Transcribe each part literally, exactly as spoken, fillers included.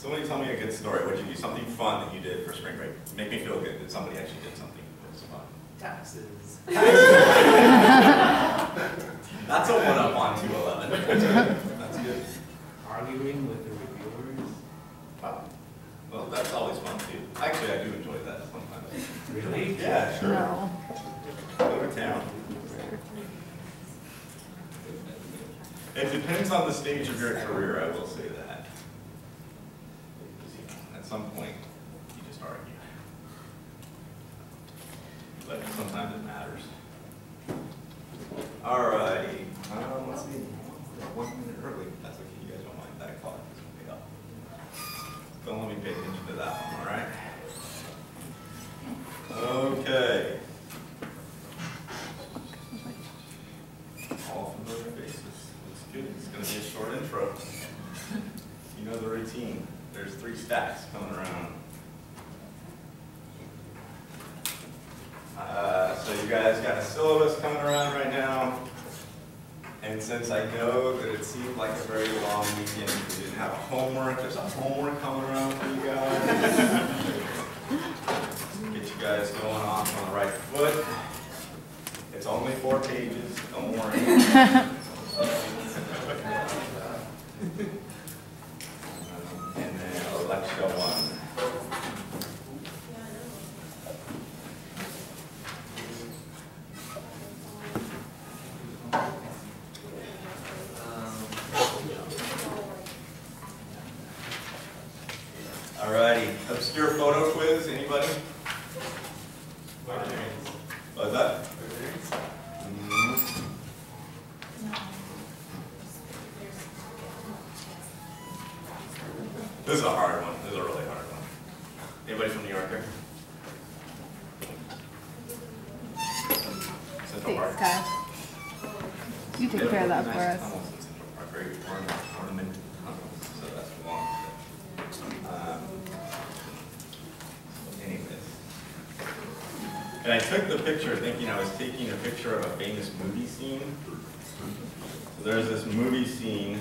Somebody tell me a good story. What did you do? Something fun that you did for spring break. Make me feel good that somebody actually did something that was fun. Taxes. That's a one up on two eleven. That's good. That's good. Arguing with the reviewers. Wow. Well, that's always fun too. Actually, I do enjoy that sometimes. Really? Yeah, sure. No. Go to town. It depends on the stage of your career, I will say that. At some point, you just argue. But sometimes it matters. Alrighty. Um, let's see. One minute early. That's okay. You guys don't mind that clock. It's way up. Don't let me pay attention to that one, alright? Okay. All familiar faces. Looks good. It's going to be a short intro. You know the routine. There's three stacks coming around. Uh, so you guys got a syllabus coming around right now. And since I know that it seemed like a very long weekend, because you didn't have homework, there's a homework coming around for you guys. Get you guys going off on the right foot. It's only four pages, don't worry. And then lecture one. Alrighty, obscure photo quiz, anybody? What's that? Mm-hmm. This is a hard one. This is a really hard one. Anybody from New York here? Central Park. Thanks, Kyle. You take care of that for us. Tunnels in Central Park, very ornamented tunnels, so that's one. Um, anyways. And I took the picture thinking I was taking a picture of a famous movie scene. So there's this movie scene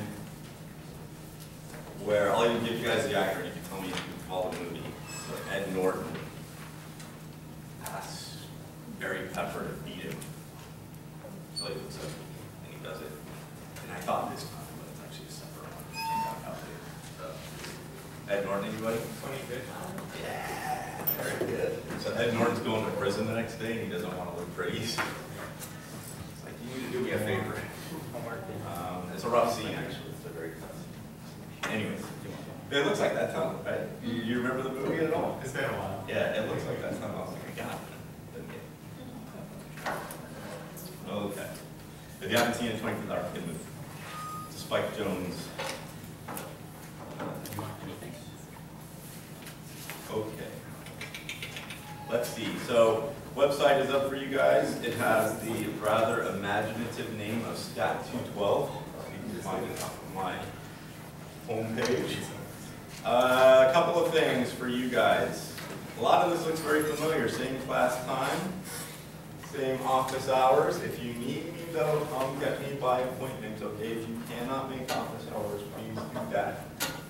where I'll even give you guys the actor and you can tell me if you follow the movie. So Ed Norton asks Barry Pepper to beat him. So he looks up and he does it. And I thought this time, but it's actually a separate one. So, Ed Norton, anybody? Twenty good. Yeah, very good. So Ed Norton's going to prison the next day and he doesn't want to look pretty. It's like, you need to do me a favor. Um, it's a rough scene actually. It's a very tough scene. Anyways, it looks like that tunnel, right? You, you remember the movie at all? It's been a while. Yeah, it looks like that tunnel. I was like, I got it. Didn't get it. Okay. If you haven't seen it, twenty-fifth hour, good movie. It's Spike Jones. Okay. Let's see. So, website is up for you guys. It has the rather imaginative name of Stat two twelve. You can find it on my homepage. Uh, a couple of things for you guys. A lot of this looks very familiar. Same class time, same office hours. If you need me though, come get me by appointment, okay? If you cannot make office hours, please do that.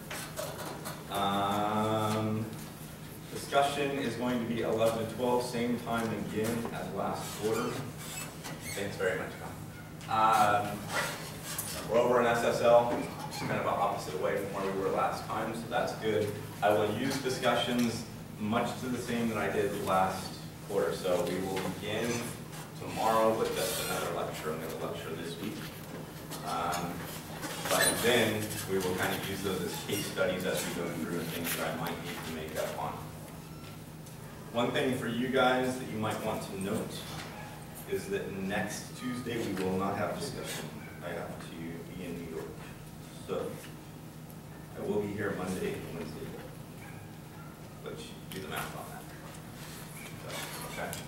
Um, discussion is going to be eleven to twelve, same time again as last quarter. Thanks very much, Tom. Um, we're over in S S L. Kind of opposite way from where we were last time, so that's good. I will use discussions much to the same that I did last quarter, so we will begin tomorrow with just another lecture, another lecture this week. Um, but then we will kind of use those as case studies as we go through and things that I might need to make up on. One thing for you guys that you might want to note is that next Tuesday we will not have discussion. I have to be in New York. So, I will be here Monday and Wednesday, which do the math on that. So, okay.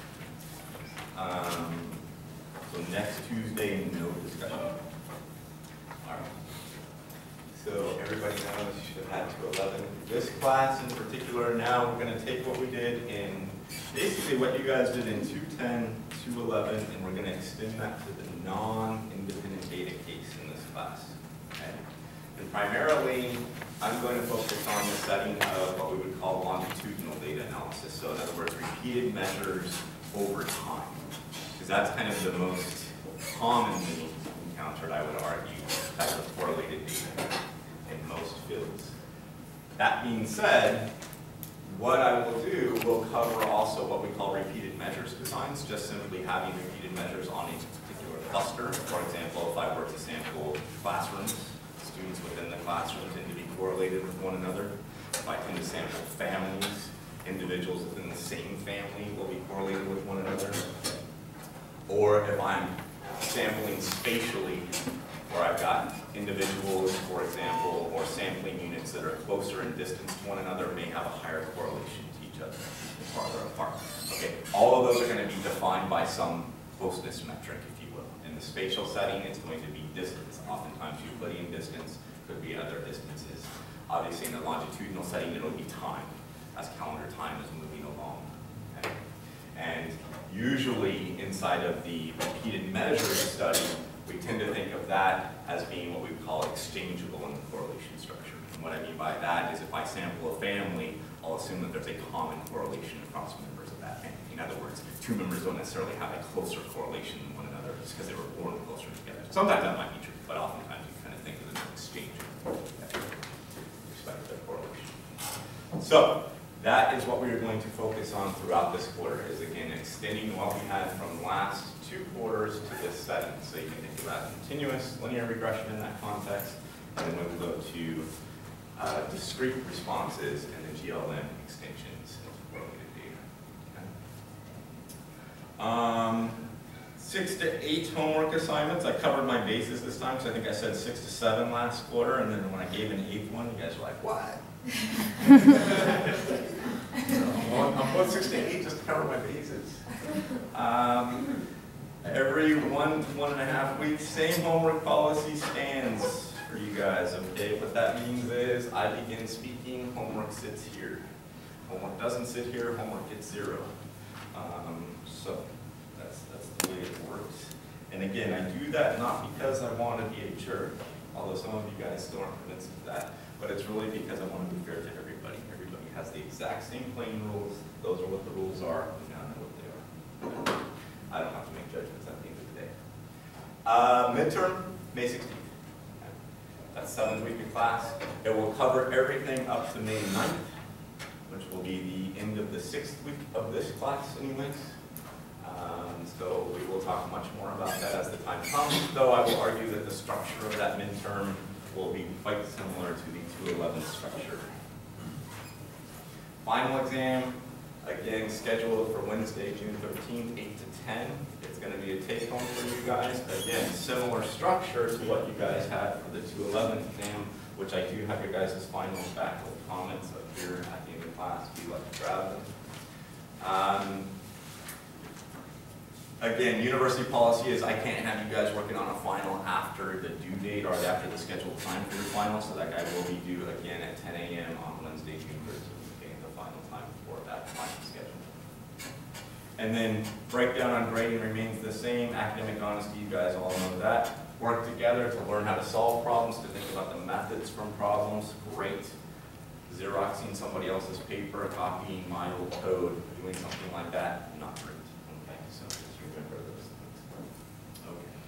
Um, so next Tuesday, no discussion. All right. So everybody knows you should have had two eleven. This class in particular, now we're going to take what we did in, basically what you guys did in two ten, two eleven, and we're going to extend that to the non-independent data case in this class. Okay? And primarily, I'm going to focus on the setting of what we would call longitudinal data analysis. So in other words, repeated measures over time. Because that's kind of the most commonly encountered, I would argue, type of correlated data in most fields. That being said, what I will do will cover also what we call repeated measures designs, just simply having repeated measures on a particular cluster. For example, if I were to sample classrooms, students within the classroom tend to be correlated with one another. If I tend to sample families, individuals within the same family will be correlated with one another. Or if I'm sampling spatially, where I've got individuals, for example, or sampling units that are closer in distance to one another may have a higher correlation to each other farther apart. Okay, all of those are going to be defined by some closeness metric, if you will. In the spatial setting, it's going to be distance. Oftentimes Euclidean distance, could be other distances. Obviously in the longitudinal setting, it'll be time, as calendar time is moving along. Okay? And usually inside of the repeated measures study, we tend to think of that as being what we call exchangeable in the correlation structure. And what I mean by that is if I sample a family, I'll assume that there's a common correlation across members of that family. In other words, two members don't necessarily have a closer correlation than one another just because they were born closer together. Sometimes that might be true, but oftentimes you kind of think of it as exchangeable with respect to their correlation. So that is what we are going to focus on throughout this quarter, is again extending what we had from last two quarters to this setting. So you can think about continuous linear regression in that context, and then we'll go to uh, discrete responses and the G L M extensions into correlated data. Okay. Um, six to eight homework assignments. I covered my bases this time, so I think I said six to seven last quarter, and then when I gave an eighth one, you guys were like, what? So I'm, I'm going six to eight just to cover my bases. Um, every one, one and a half weeks, same homework policy stands for you guys, okay? What that means is I begin speaking, homework sits here. Homework doesn't sit here, homework gets zero. Um, so that's, that's the way it works. And again, I do that not because I want to be a jerk, although some of you guys still aren't convinced of that, but it's really because I want to be fair to everybody. Everybody has the exact same playing rules. Those are what the rules are. We now know what they are. I don't have to make judgments at the end of the day. Uh, midterm, May sixteenth. That's seventh week of class. It will cover everything up to May ninth, which will be the end of the sixth week of this class anyways. Um, so we will talk much more about that as the time comes, though I will argue that the structure of that midterm will be quite similar to the two eleven structure. Final exam, again, scheduled for Wednesday, June thirteenth, eight to ten. It's going to be a take-home for you guys. Again, similar structure to what you guys had for the two eleven exam, which I do have your guys' finals back with comments up here at the end of class if you'd like to grab them. Um, Again, university policy is I can't have you guys working on a final after the due date or after the scheduled time for your final, so that guy will be due again at ten A M on Wednesday, June thirteenth, okay, the final time for that final schedule. And then breakdown on grading remains the same. Academic honesty, you guys all know that. Work together to learn how to solve problems, to think about the methods from problems, great. Xeroxing somebody else's paper, copying my old code, doing something like that, not great. Okay, so just remember those things.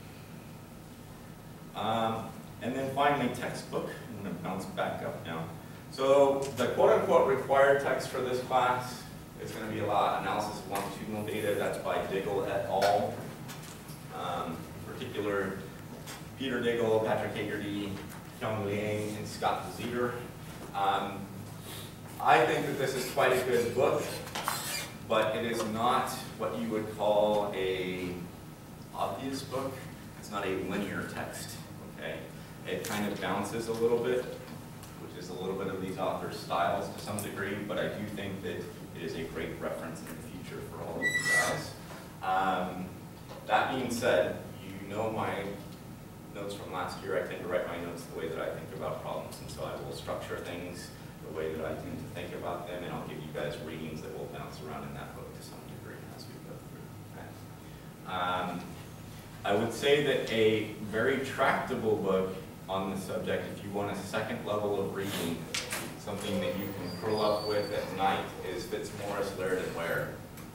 Okay. Um, and then finally, textbook. I'm going to bounce back up now. So the quote-unquote required text for this class is going to be a lot analysis of longitudinal data. That's by Diggle et al. Um, in particular, Peter Diggle, Patrick Hagerty, Kyung Liang, and Scott Zeter. Um, I think that this is quite a good book, but it is not what you would call a obvious book. It's not a linear text, okay? It kind of bounces a little bit, which is a little bit of these authors' styles to some degree, but I do think that it is a great reference in the future for all of you guys. Um, that being said, you know my notes from last year. I tend to write my notes the way that I think about problems, and so I will structure things the way that I tend to think about them, and I'll give you guys readings that will bounce around in that book to some degree as we go through. Okay. Um, I would say that a very tractable book on the subject, if you want a second level of reading, something that you can curl up with at night is Fitzmaurice, Laird, and Ware.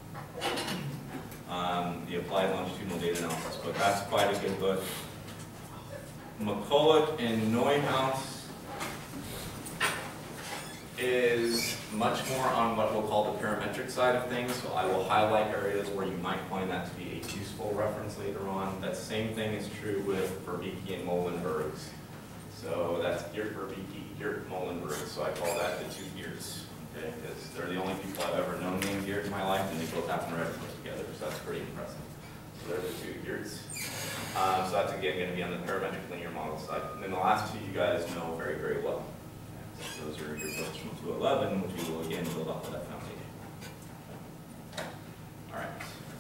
Um, the Applied Longitudinal Data Analysis book. That's quite a good book. McCulloch and Neuhaus is much more on what we'll call the parametric side of things, so I will highlight areas where you might find that to be a useful reference later on. That same thing is true with Verbicki and Molenbergs. So that's Geert Verbicki, Geert Molenberg, so I call that the two Geerts, okay? Because they're the only people I've ever known named Geert in my life, and they both happen to write books together, so that's pretty impressive. So they're the two Geerts. Um, so that's again going to be on the parametric linear model side. And then the last two you guys know very, very well. So those are your books from two eleven, which we will again build off of that foundation. All right.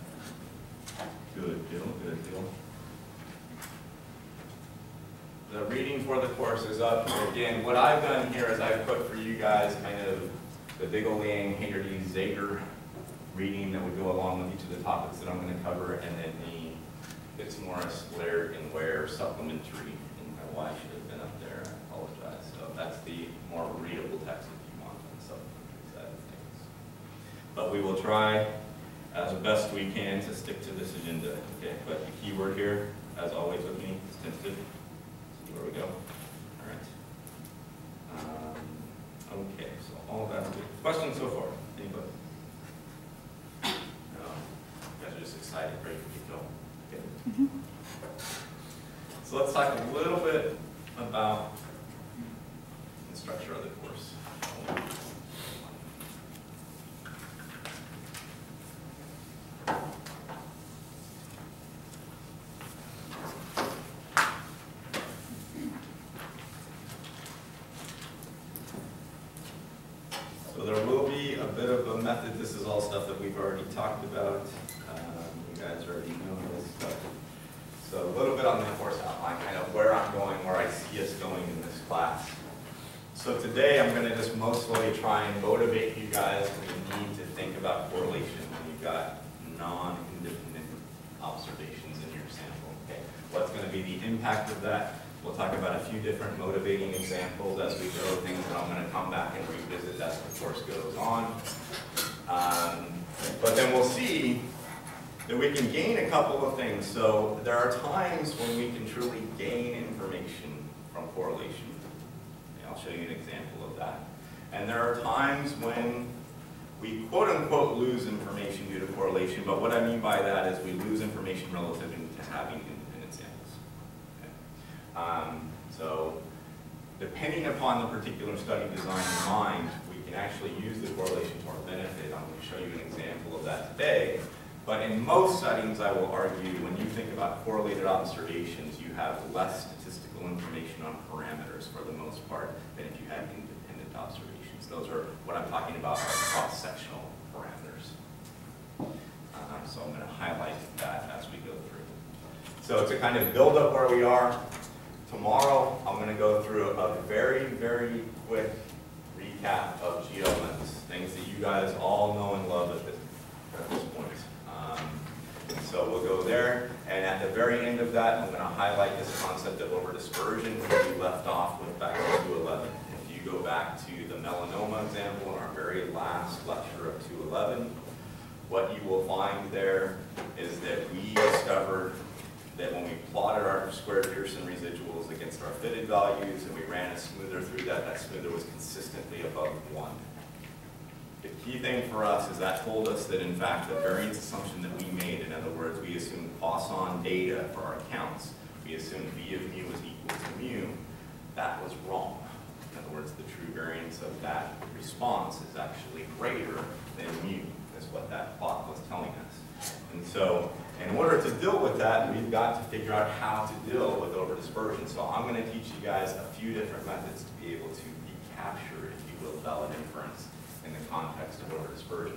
Good deal, good deal. The reading for the course is up. Again, what I've done here is I've put for you guys kind of the Diggle-Liang, Hagerty, Zager reading that would go along with each of the topics that I'm going to cover, and then the Fitzmaurice, Laird, and Ware supplementary. And my Y should have been up there. I apologize. So that's the more readable text if you want on the supplementary side of things. But we will try as best we can to stick to this agenda. Okay. But the key word here, as always with me, is tentative. See where we go. All right. Um, okay. So all that's good. Questions so far? Anybody? No. You guys are just excited, ready to keep going. Mm-hmm. So let's talk a little bit about the structure of the course. So there will be a bit of a method. This is all stuff that we've already talked about. Um, you guys already know this stuff. So a little bit on the course outline, kind of where I'm going, where I see us going in this class. So today I'm going to just mostly try and motivate you guys to the need to think about correlation when you've got non-independent observations in your sample. Okay, what's going to be the impact of that? We'll talk about a few different motivating examples as we go, things that I'm going to come back and revisit as the course goes on. Um, but then we'll see that we can gain a couple of things. So there are times when we can truly gain information from correlation. And I'll show you an example of that. And there are times when we quote unquote lose information due to correlation, but what I mean by that is we lose information relative to having independent samples. Okay. Um, so depending upon the particular study design in mind, we can actually use the correlation to our benefit. I'm going to show you an example of that today. But in most settings, I will argue, when you think about correlated observations, you have less statistical information on parameters for the most part than if you had independent observations. Those are what I'm talking about are cross-sectional parameters. Um, so I'm going to highlight that as we go through. So to kind of build up where we are, tomorrow I'm going to go through a very, very quick recap of G L Ms, things that you guys all know and love at this, at this point. So we'll go there, and at the very end of that, I'm going to highlight this concept of over-dispersion, which we left off with back in two eleven. If you go back to the melanoma example in our very last lecture of two eleven, what you will find there is that we discovered that when we plotted our squared Pearson residuals against our fitted values and we ran a smoother through that, that smoother was consistently above one. The key thing for us is that told us that, in fact, the variance assumption that we made, in other words, we assumed Poisson data for our counts, we assumed V of mu was equal to mu, that was wrong. In other words, the true variance of that response is actually greater than mu, is what that plot was telling us. And so, in order to deal with that, we've got to figure out how to deal with over-dispersion. So I'm going to teach you guys a few different methods to be able to recapture, if you will, valid inference in the context of over-dispersion.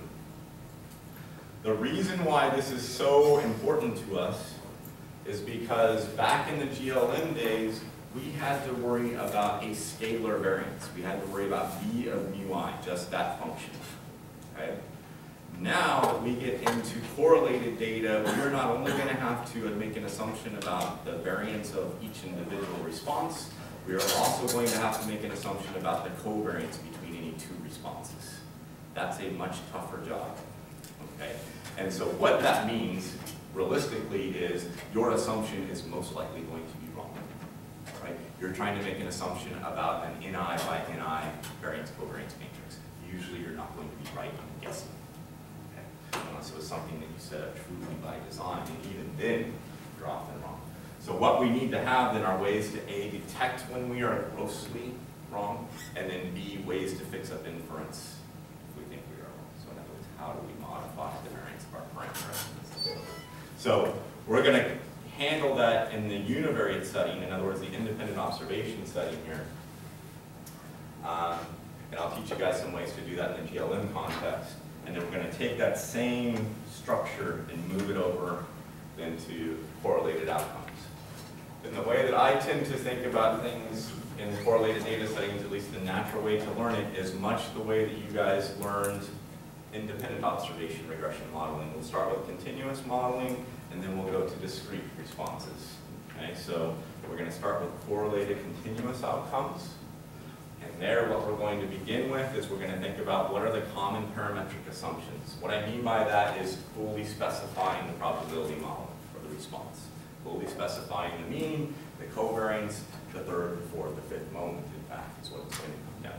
The reason why this is so important to us is because back in the G L M days, we had to worry about a scalar variance. We had to worry about V of mu I, just that function. Okay? Now that we get into correlated data, we're not only going to have to make an assumption about the variance of each individual response, we are also going to have to make an assumption about the covariance between any two responses. That's a much tougher job, okay? And so what that means, realistically, is your assumption is most likely going to be wrong, right? You're trying to make an assumption about an N I by N I variance covariance matrix. Usually you're not going to be right, I'm guessing, okay? Unless it was something that you set up truly by design, and even then, you're often wrong. So what we need to have then are ways to A, detect when we are grossly wrong, and then B, ways to fix up inference if we think we are wrong. So in other words, how do we modify the variance of our parameter estimates? So we're going to handle that in the univariate setting, in other words, the independent observation setting here. Um, and I'll teach you guys some ways to do that in the G L M context. And then we're going to take that same structure and move it over into correlated outcomes. And the way that I tend to think about things in correlated data settings, at least the natural way to learn it, is much the way that you guys learned independent observation regression modeling. We'll start with continuous modeling, and then we'll go to discrete responses. Okay, so we're going to start with correlated continuous outcomes. And there, what we're going to begin with is we're going to think about what are the common parametric assumptions. What I mean by that is fully specifying the probability model for the response. Fully specifying the mean, the covariance, the third, the fourth, the fifth moment, in fact, is what it's going to come down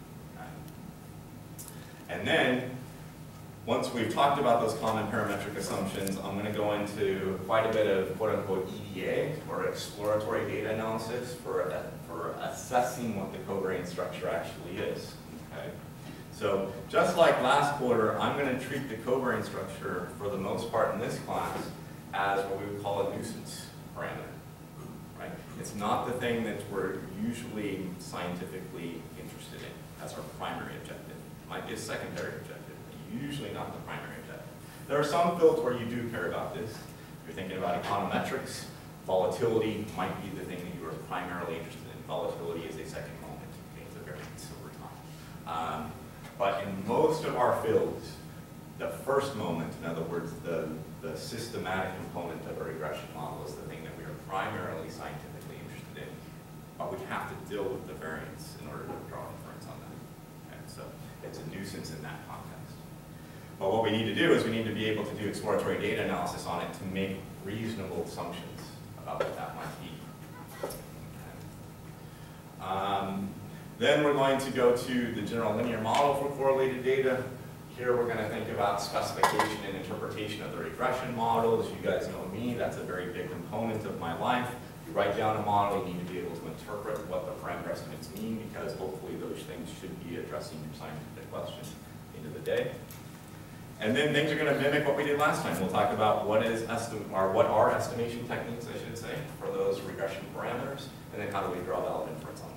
to be. Okay? And then, once we've talked about those common parametric assumptions, I'm going to go into quite a bit of quote-unquote E D A, or exploratory data analysis, for, uh, for assessing what the covariance structure actually is. Okay? So, just like last quarter, I'm going to treat the covariance structure, for the most part in this class, as what we would call a nuisance parameter, right? It's not the thing that we're usually scientifically interested in as our primary objective. It might be a secondary objective, but usually not the primary objective. There are some fields where you do care about this. If you're thinking about econometrics, volatility might be the thing that you are primarily interested in. Volatility is a second moment, okay, it's a variance over time. Um, but in most of our fields, the first moment, in other words, the, the systematic component of a regression model is the thing that we are primarily scientifically interested in. But we have to deal with the variance in order to draw inference on that. Okay? So it's a nuisance in that context. But what we need to do is we need to be able to do exploratory data analysis on it to make reasonable assumptions about what that might be. Okay. Um, then we're going to go to the general linear model for correlated data. Here we're going to think about specification and interpretation of the regression model. As you guys know me, that's a very big component of my life. You write down a model, you need to be able to interpret what the parameter estimates mean, because hopefully those things should be addressing your scientific question at the end of the day. And then things are going to mimic what we did last time. We'll talk about what is estim or what are estimation techniques, I should say, for those regression parameters, and then how do we draw valid inference on them.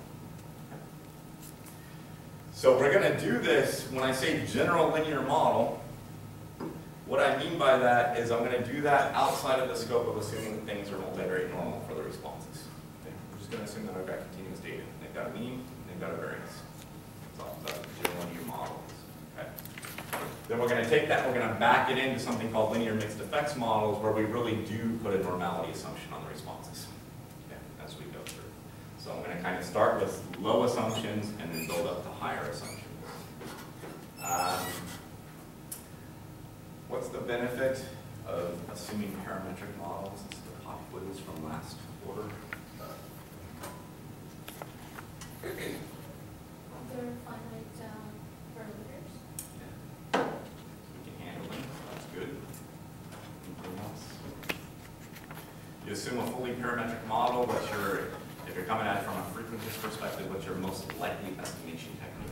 So we're going to do this, when I say general linear model, what I mean by that is I'm going to do that outside of the scope of assuming that things are multivariate normal for the responses. Okay? We're just going to assume that I've got continuous data. They've got a mean, they've got a variance. That's all about general linear models. Okay? Then we're going to take that, we're going to back it into something called linear mixed effects models, where we really do put a normality assumption on the responses, okay, as we go through. So I'm going to kind of start with low assumptions and then build up to higher assumptions. Um, what's the benefit of assuming parametric models? This is the pop quiz from last quarter. Are there finite um, parameters? Yeah. We can handle them. That's good. Anything else? You assume a fully parametric model, what's your, if you're coming at it from a frequentist perspective, what's your most likely estimation technique?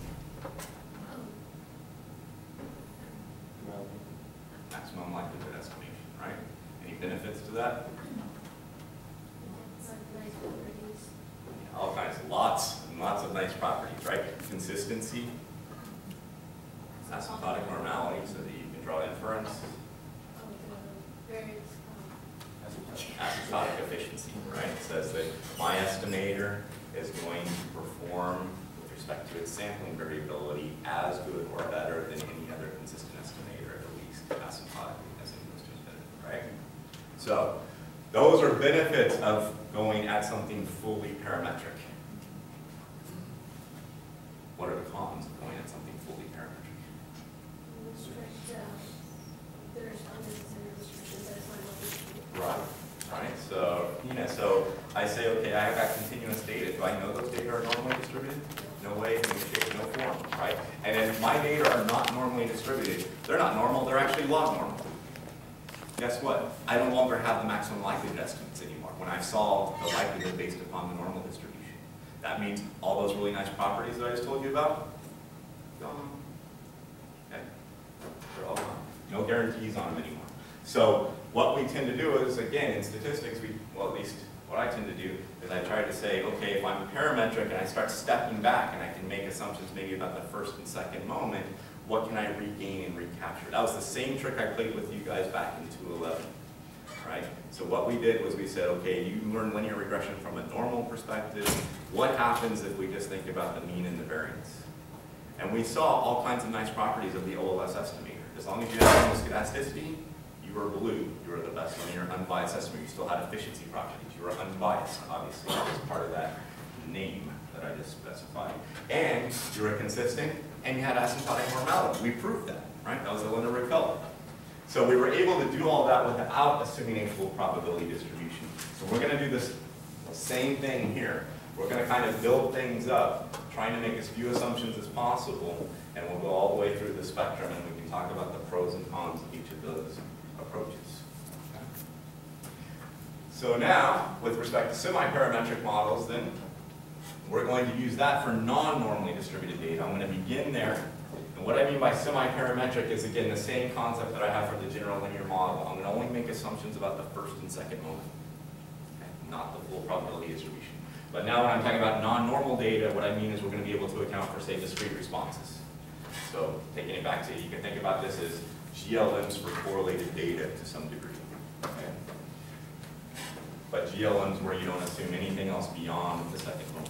Maximum likelihood estimation, right? Any benefits to that? Nice properties. All kinds, lots and lots of nice properties, right? Consistency, asymptotic normality, so that you can draw inference. Oh, the variance. Asymptotic efficiency, right? It says that my estimator is going to perform with respect to its sampling variability as good or better than any other consistent estimator, at least asymptotically, as it goes to infinity, right? So those are benefits of going at something fully parametric. strict, um, there's unnecessary restrictions, that's why I'm looking. Right, right, so, you know, so I say, okay, I have that continuous data, do I know those data are normally distributed? No way, no shape, no form, right? And if my data are not normally distributed, they're not normal, they're actually log normal. Guess what? I no longer have the maximum likelihood estimates anymore when I solve the likelihood based upon the normal distribution. That means all those really nice properties that I just told you about, gone. Okay? They're all gone. No guarantees on them anymore. So what we tend to do is, again, in statistics, we, well, at least what I tend to do is I try to say, okay, if I'm parametric and I start stepping back and I can make assumptions maybe about the first and second moment, what can I regain and recapture? That was the same trick I played with you guys back in two eleven, right? So what we did was we said, okay, you learn linear regression from a normal perspective. What happens if we just think about the mean and the variance? And we saw all kinds of nice properties of the O L S estimator. As long as you had normal scolasticity, you were blue. You were the best linear unbiased estimator. You still had efficiency properties. You were unbiased, obviously. That was part of that name that I just specified. And you were consistent, and you had asymptotic normality. We proved that, right? That was the Linda Rickello. So we were able to do all that without assuming a full probability distribution. So we're going to do this same thing here. We're going to kind of build things up, trying to make as few assumptions as possible, and we'll go all the way through the spectrum, and we can talk about the pros and cons of each of those approaches. Okay. So now, with respect to semi-parametric models, then, we're going to use that for non-normally distributed data. I'm going to begin there. And what I mean by semi-parametric is, again, the same concept that I have for the general linear model. I'm going to only make assumptions about the first and second moment, okay? Not the full probability distribution. But now when I'm talking about non-normal data, what I mean is we're going to be able to account for, say, discrete responses. So taking it back to, you can think about this as G L Ms for correlated data to some degree. Okay? But G L Ms where you don't assume anything else beyond the second moment.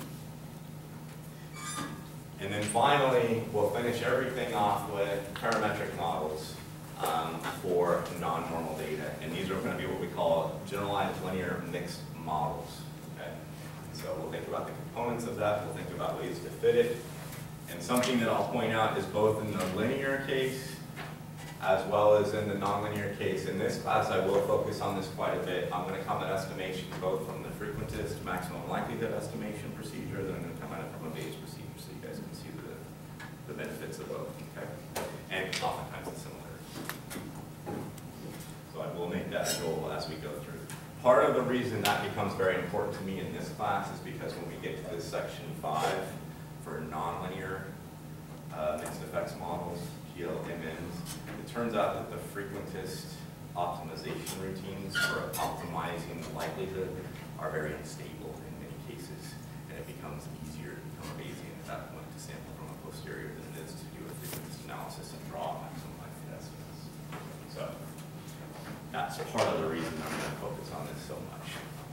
And then finally, we'll finish everything off with parametric models um, for non-normal data. And these are going to be what we call generalized linear mixed models. Okay? So we'll think about the components of that. We'll think about ways to fit it. And something that I'll point out is both in the linear case as well as in the nonlinear case. In this class, I will focus on this quite a bit. I'm going to come at estimation both from the frequentist maximum likelihood estimation procedure, then I'm going to come at it from a Bayes procedure, so you guys can see the, the benefits of both. Okay? And oftentimes the similarities. So I will make that a goal as we go through. Part of the reason that becomes very important to me in this class is because when we get to this section five for nonlinear uh, mixed effects models, G L M Ns, it turns out that the frequentist optimization routines for optimizing the likelihood are very unstable in many cases, and it becomes easier to become a Bayesian at that point to sample from a posterior than it is to do a frequentist analysis and draw maximum likelihood estimates. So that's part of the reason I'm going to focus on this so much.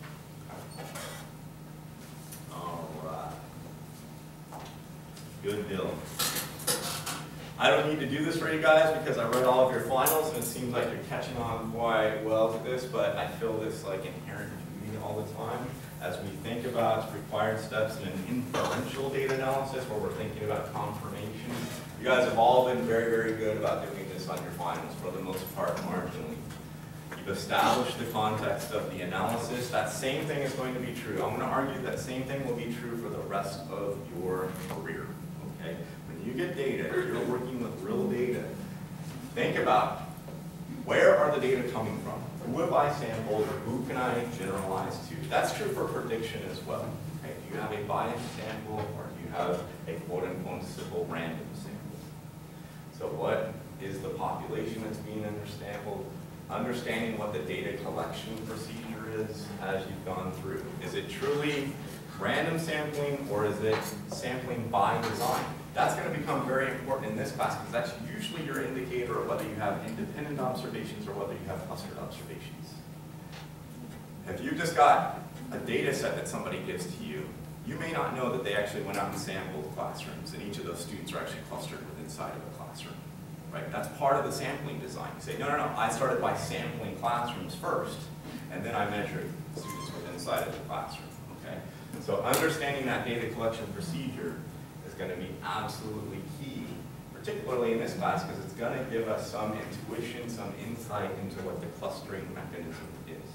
All right. Good deal. I don't need to do this for you guys because I read all of your finals and it seems like you're catching on quite well to this, but I feel this like inherent in me all the time as we think about required steps in an inferential data analysis where we're thinking about confirmation. You guys have all been very, very good about doing this on your finals for the most part marginally. You've established the context of the analysis. That same thing is going to be true. I'm going to argue that same thing will be true for the rest of your career. Okay? When you get data, you're working with real data. Think about where are the data coming from? Who have I sampled or who can I generalize to? That's true for prediction as well. Okay? Do you have a biased sample or do you have a quote-unquote simple random sample? So what is the population that's being undersampled? Understanding what the data collection procedure is as you've gone through. Is it truly random sampling or is it sampling by design? That's going to become very important in this class because that's usually your indicator of whether you have independent observations or whether you have clustered observations. If you've just got a data set that somebody gives to you, you may not know that they actually went out and sampled classrooms and each of those students are actually clustered within inside of a classroom. Right? That's part of the sampling design. You say, no, no, no, I started by sampling classrooms first, and then I measured students within inside of the classroom. Okay? So understanding that data collection procedure is going to be absolutely key for particularly in this class, because it's going to give us some intuition, some insight into what the clustering mechanism is.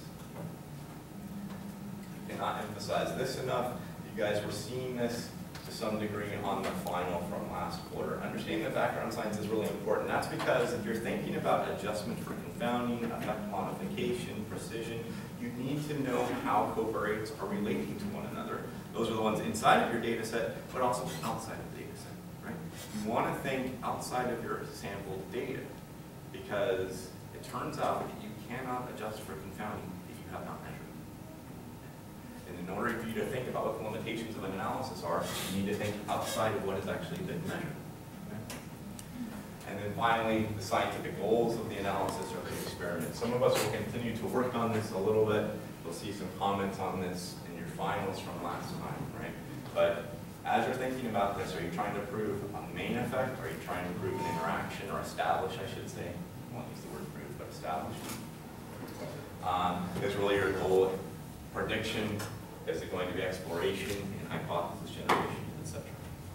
I cannot emphasize this enough. You guys were seeing this to some degree on the final from last quarter. Understanding the background science is really important. That's because if you're thinking about adjustment for confounding, effect modification, precision, you need to know how covariates are relating to one another. Those are the ones inside of your data set, but also outside of the data set, right? You want to think outside of your sample data, because it turns out that you cannot adjust for confounding if you have not measured. And in order for you to think about what the limitations of an analysis are, you need to think outside of what has actually been measured. Okay? And then finally, the scientific goals of the analysis or the experiment. Some of us will continue to work on this a little bit. You'll see some comments on this in your finals from last time, right? But as you're thinking about this, are you trying to prove a main effect? Are you trying to prove an interaction, or establish, I should say? I won't use the word prove, but establish. Um, is really your goal. Prediction, is it going to be exploration and hypothesis generation, et cetera.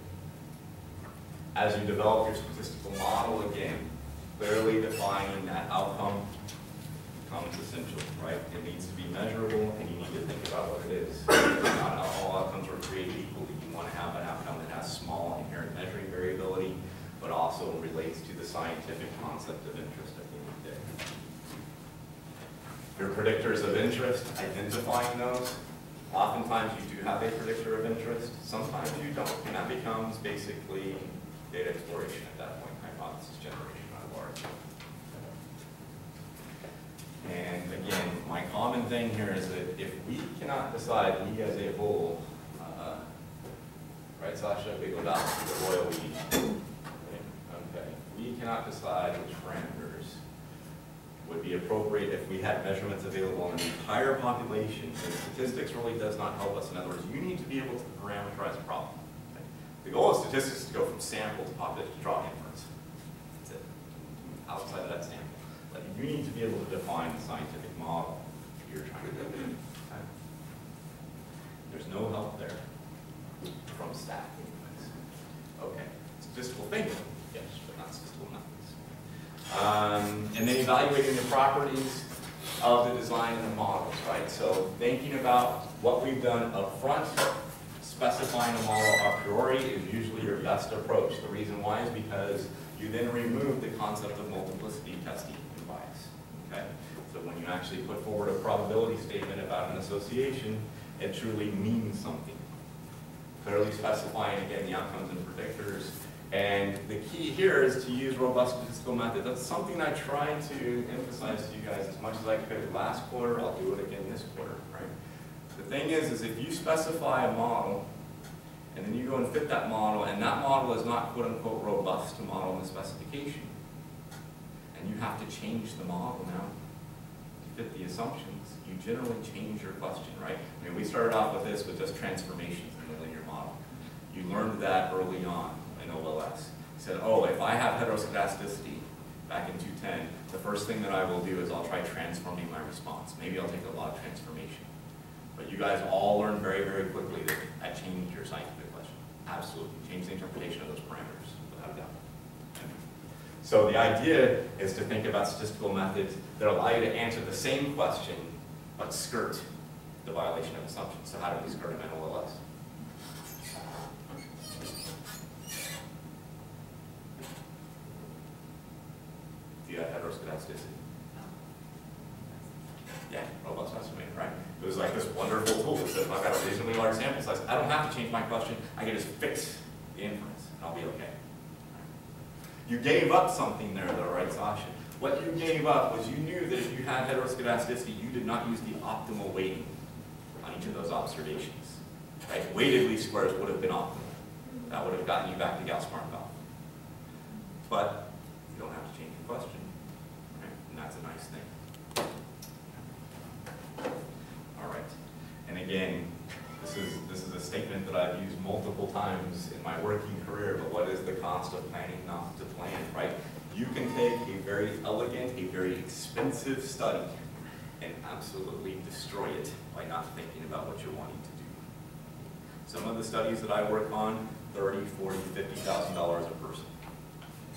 As you develop your statistical model, again, clearly defining that outcome becomes essential, right? It needs to be measurable, and you need to think about what it is. Not all outcomes are created equally. You want to have an outcome that has small inherent measuring variability, but also relates to the scientific concept of interest at the end of the day. Your predictors of interest, identifying those. Oftentimes you do have a predictor of interest, sometimes you don't, and that becomes basically data exploration at that point, hypothesis generation at large. And again, my common thing here is that if we cannot decide, we as a whole, uh, right, Sasha, we go down to the royal we, okay, we cannot decide which parameters would be appropriate if we had measurements available on the entire population. And statistics really does not help us. In other words, you need to be able to parameterize a problem. Okay? The goal of statistics is to go from sample to population to draw inference. That's it. Outside of that sample. But you need to be able to define the scientific model you're trying to build. Okay? There's no help there from stat anyways. Okay. Statistical thinking, yes, but not statistical methods. Um, and then evaluating the properties of the design and the models, right? So thinking about what we've done up front, specifying a model a priori is usually your best approach. The reason why is because you then remove the concept of multiplicity testing and bias, okay? So when you actually put forward a probability statement about an association, it truly means something. Clearly specifying, again, the outcomes and predictors. And the key here is to use robust statistical methods. That's something I tried to emphasize to you guys as much as I could last quarter. I'll do it again this quarter, right? The thing is, is if you specify a model, and then you go and fit that model, and that model is not quote-unquote robust to model the specification, and you have to change the model now to fit the assumptions, you generally change your question, right? I mean, we started off with this with just transformations in the linear model. You learned that early on. O L S. He said, oh, if I have heteroscedasticity back in two ten, the first thing that I will do is I'll try transforming my response. Maybe I'll take a log transformation. But you guys all learned very, very quickly that that changed your scientific question. Absolutely. Changed the interpretation of those parameters, without a doubt. So the idea is to think about statistical methods that allow you to answer the same question, but skirt the violation of assumptions. So how do we skirt an O L S? You have heteroscedasticity. Yeah, robust estimator, right? It was like this wonderful tool that says, I've got a reasonably large sample size. I don't have to change my question. I can just fix the inference, and I'll be okay. You gave up something there, though, right, Sasha? What you gave up was you knew that if you had heteroscedasticity, you did not use the optimal weighting on each of those observations. Right? Weighted least squares would have been optimal. That would have gotten you back to Gauss-Markov. But you don't have to change your question. Right? And that's a nice thing. All right. And again, this is, this is a statement that I've used multiple times in my working career, but what is the cost of planning not to plan, right? You can take a very elegant, a very expensive study and absolutely destroy it by not thinking about what you're wanting to do. Some of the studies that I work on, thirty, forty, fifty thousand dollars a person.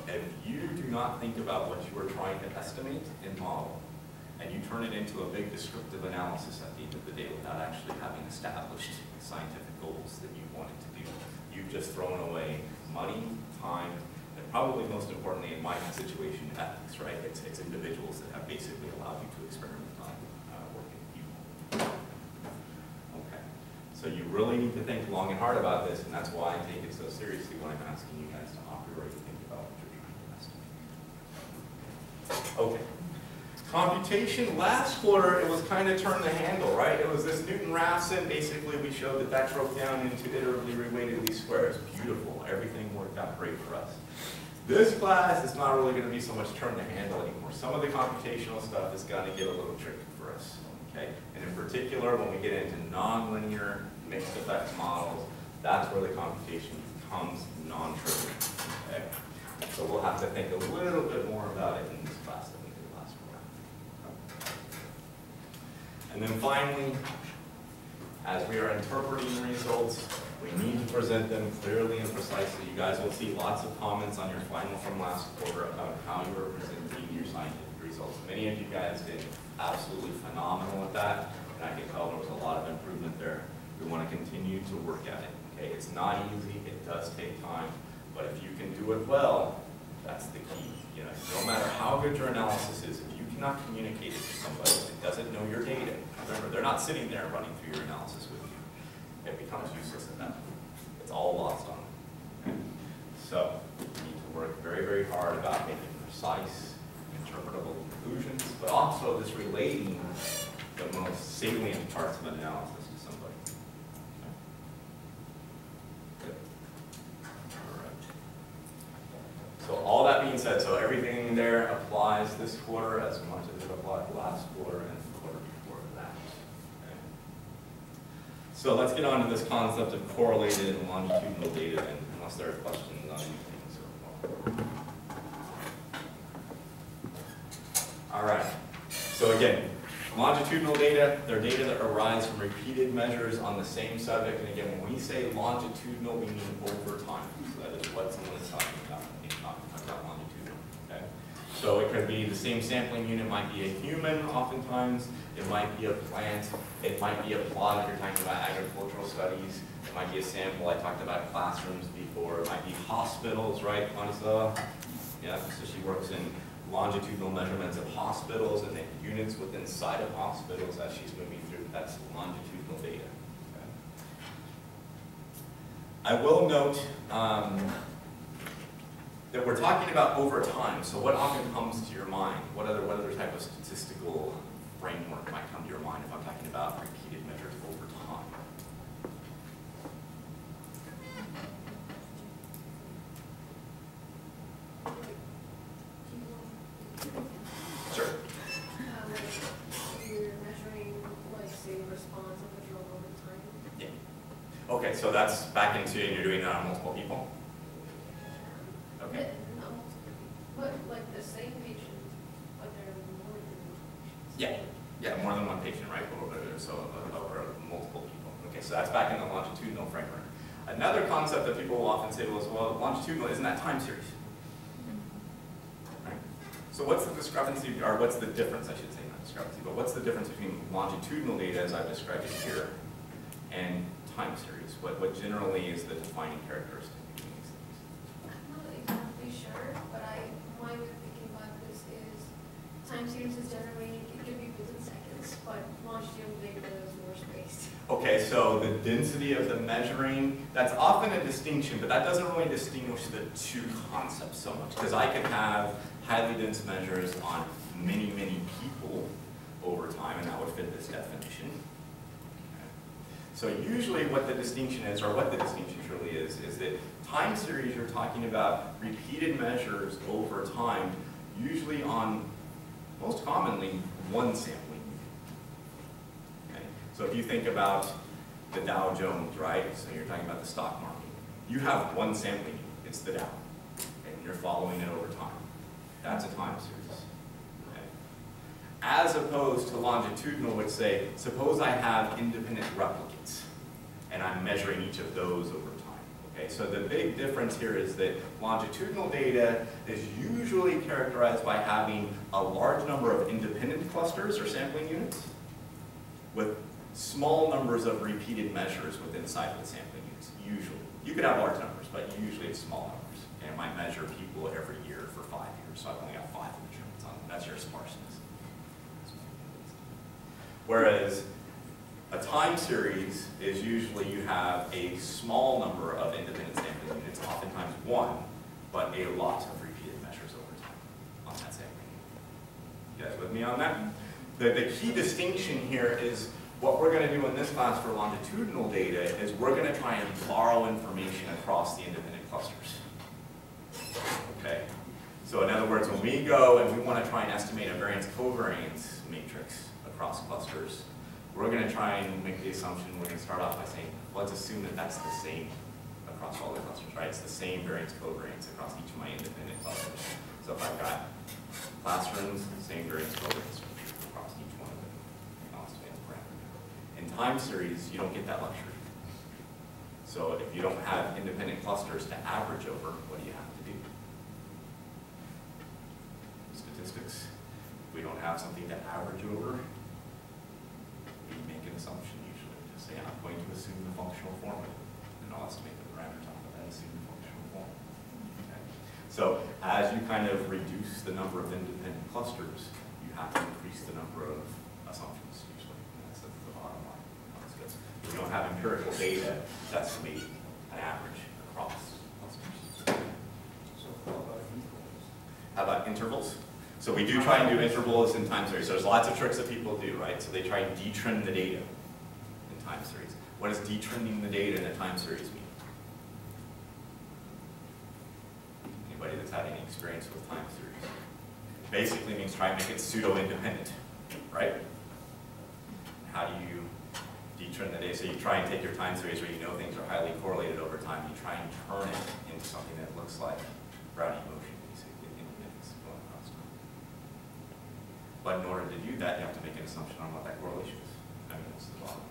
if you do not think about what you are trying to estimate and model, and you turn it into a big descriptive analysis at the end of the day without actually having established scientific goals that you wanted to do, you've just thrown away money, time, and probably most importantly in my situation, ethics, right? It's, it's individuals that have basically allowed you to experiment on uh, working people. Okay, so you really need to think long and hard about this, and that's why I take it so seriously when I'm asking you guys to operate and think about what you're trying to estimate. Okay. Computation, last quarter, it was kind of turn the handle, right? It was this Newton-Raphson. Basically, we showed that that broke down into iteratively reweighted least squares. Beautiful. Everything worked out great for us. This class is not really going to be so much turn the handle anymore. Some of the computational stuff is going to get a little tricky for us, okay? And in particular, when we get into nonlinear mixed effects models, that's where the computation becomes non-trivial, okay? So we'll have to think a little bit more about it in this class. And then finally, as we are interpreting the results, we need to present them clearly and precisely. You guys will see lots of comments on your final from last quarter about how you are presenting your scientific results. Many of you guys did absolutely phenomenal at that, and I can tell there was a lot of improvement there. We want to continue to work at it. Okay, it's not easy, it does take time, but if you can do it well, that's the key. You know, no matter how good your analysis is, if you cannot communicate it to somebody that doesn't know your data, remember, they're not sitting there running through your analysis with you. It becomes useless at that point. It's all lost on them. Okay? So you need to work very, very hard about making precise, interpretable conclusions, but also this relating the most salient parts of an analysis to somebody. Okay? Good. All right. So all that being said, so everything there applies this quarter as much as it applied last quarter and the quarter before that. Okay. So let's get on to this concept of correlated and longitudinal data, and unless there are questions on anything so far. All right. So again, longitudinal data, they're data that arise from repeated measures on the same subject. And again, when we say longitudinal, we mean over time. So that is what someone is talking about. About longitudinal, okay? So it could be the same sampling unit might be a human oftentimes, it might be a plant, it might be a plot if you're talking about agricultural studies, it might be a sample, I talked about classrooms before, it might be hospitals, right, Monica? Yeah, so she works in longitudinal measurements of hospitals and then units within inside of hospitals as she's moving through, that's longitudinal data. Okay? I will note, um, that we're talking about over time. So what often comes to your mind? What other, what other type of statistical framework might come to your mind if I'm talking about repeated measures over time? Sure. Um, you're measuring, like, say, the response of the drug over time. Yeah. Okay, so that's back into, and you're doing that on multiple people? Okay. No, but like the same patient, but they're more than. Yeah, yeah, more than one patient, right? Over, so uh, over multiple people. Okay, so that's back in the longitudinal framework. Another concept that people will often say to us, well, longitudinal, isn't that time series? Right? So what's the discrepancy, or what's the difference, I should say, not discrepancy, but what's the difference between longitudinal data, as I've described it here, and time series? What, what generally is the defining characteristic between these things? I'm not exactly sure, but I, my way of thinking about this is time series is generally, it could be within seconds, but longitudinal data is more spaced. Okay, so the density of the measuring, that's often a distinction, but that doesn't really distinguish the two concepts so much, because I could have highly dense measures on many, many people over time, and that would fit this definition. Okay. So usually what the distinction is, or what the distinction truly is, is that time series, you're talking about repeated measures over time, usually on, most commonly, one sampling. Okay? So if you think about the Dow Jones, right? So you're talking about the stock market. You have one sampling unit, it's the Dow, okay? And you're following it over time. That's a time series. Okay? As opposed to longitudinal, which say, suppose I have independent replicates, and I'm measuring each of those over time. Okay, so the big difference here is that longitudinal data is usually characterized by having a large number of independent clusters or sampling units with small numbers of repeated measures within inside of the sampling units, usually. You could have large numbers, but usually it's small numbers. And it might measure people every year for five years, so I've only got five measurements on them. That's your sparseness. Whereas a time series is usually you have a small number of independent sampling units, oftentimes one, but a lot of repeated measures over time on that sampling unit. You guys with me on that? The, the key distinction here is what we're going to do in this class for longitudinal data is we're going to try and borrow information across the independent clusters. Okay? So in other words, when we go and we want to try and estimate a variance covariance matrix across clusters, we're going to try and make the assumption, we're going to start off by saying, let's assume that that's the same across all the clusters, right? It's the same variance covariance across each of my independent clusters. So if I've got classrooms, same variance covariance across each one of them. I'll estimate the parameter. In time series, you don't get that luxury. So if you don't have independent clusters to average over, what do you have to do? Statistics. If we don't have something to average over, we make an assumption usually. Just say, I'm going to assume the functional formula, and I'll estimate the parameters off of that assumed functional formula. Okay? So as you kind of reduce the number of independent clusters, you have to increase the number of assumptions usually. And that's the, the bottom line. That's good. If you don't have empirical data, that's going to be an average across clusters. So how about intervals? How about intervals? So we do try and do intervals in time series. So there's lots of tricks that people do, right? So they try and detrend the data in time series. What does detrending the data in a time series mean? Anybody that's had any experience with time series? Basically means try and make it pseudo-independent, right? How do you detrend the data? So you try and take your time series where you know things are highly correlated over time. You try and turn it into something that looks like Brownian motion. But in order to do that, you have to make an assumption on what that correlation is. I mean, that's the bottom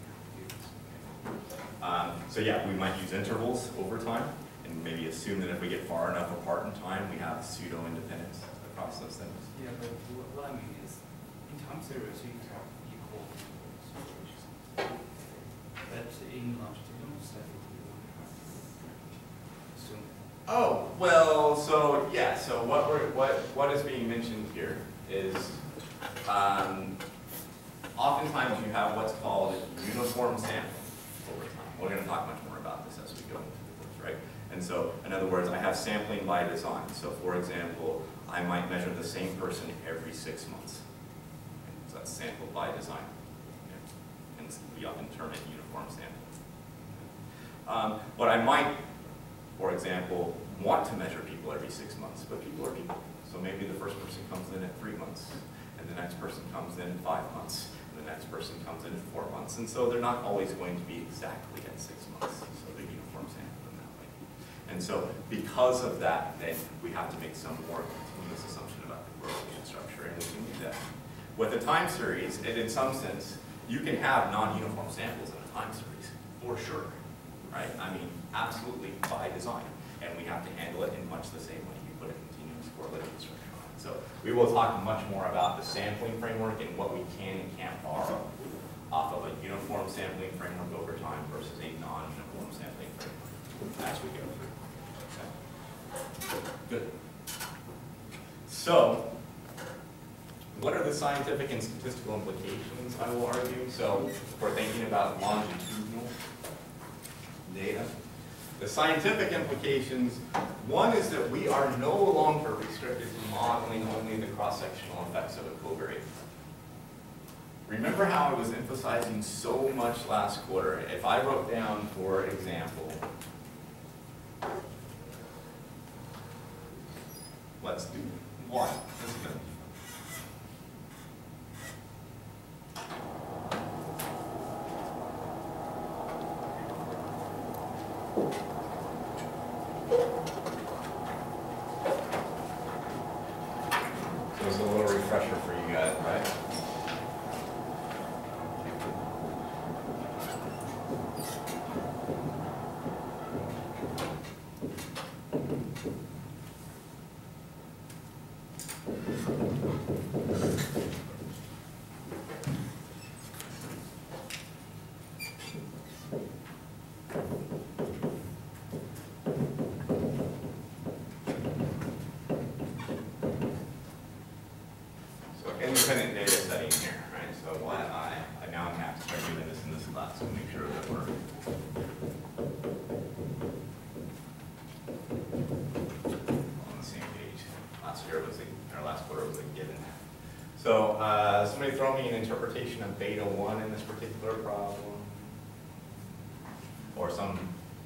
line. Um, so yeah, we might use intervals over time, and maybe assume that if we get far enough apart in time, we have pseudo-independence across those things. Yeah, but what, what I mean is, in time series, you have equal situations. But in longitudinal study, you don't have to assume. Oh, well, so yeah, so what we're what what is being mentioned here is um, oftentimes you have what's called uniform sampling over time. We're going to talk much more about this as we go into the course, right? And so, in other words, I have sampling by design. So, for example, I might measure the same person every six months. Okay? So that's sampled by design. Okay? And we often term it uniform sampling. Okay? Um, but I might, for example, want to measure people every six months, but people are people. So maybe the first person comes in at three months, and the next person comes in at five months, and the next person comes in at four months. And so they're not always going to be exactly at six months. So they're uniform sampled in that way. And so because of that, then we have to make some more continuous assumption about the correlation structure, and we can do that. With a time series, and in some sense, you can have non-uniform samples in a time series, for sure. Right? I mean, absolutely by design. And we have to handle it in much the same way you put a continuous correlation structure on it. So we will talk much more about the sampling framework and what we can and can't borrow off of a uniform sampling framework over time versus a non-uniform sampling framework as we go through. Okay. Good. So, what are the scientific and statistical implications, I will argue? So, if we're thinking about longitudinal data, the scientific implications, one is that we are no longer restricted to modeling only the cross-sectional effects of a covariate. Remember how I was emphasizing so much last quarter? If I wrote down, for example, let's do one. This is gonna So it's a little refresher for you guys, right? So uh, somebody throw me an interpretation of beta one in this particular problem, or some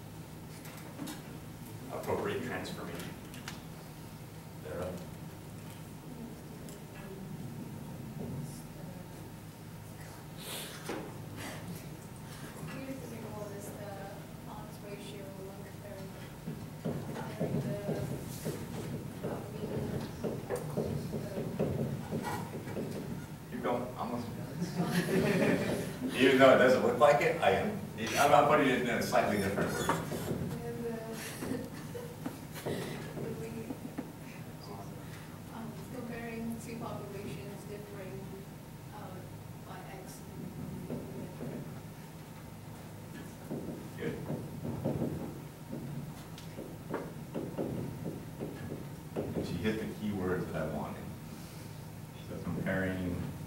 appropriate transformation thereof. Here's the big one is the odds ratio when comparing, comparing the, uh, mean, Keep going, I'm listening. Even though it doesn't look like it, I am. I'm I'm putting it in a slightly different version. and, uh, would we, um, comparing two populations differing, uh, by X. Good. And she hit the key words that I wanted. So comparing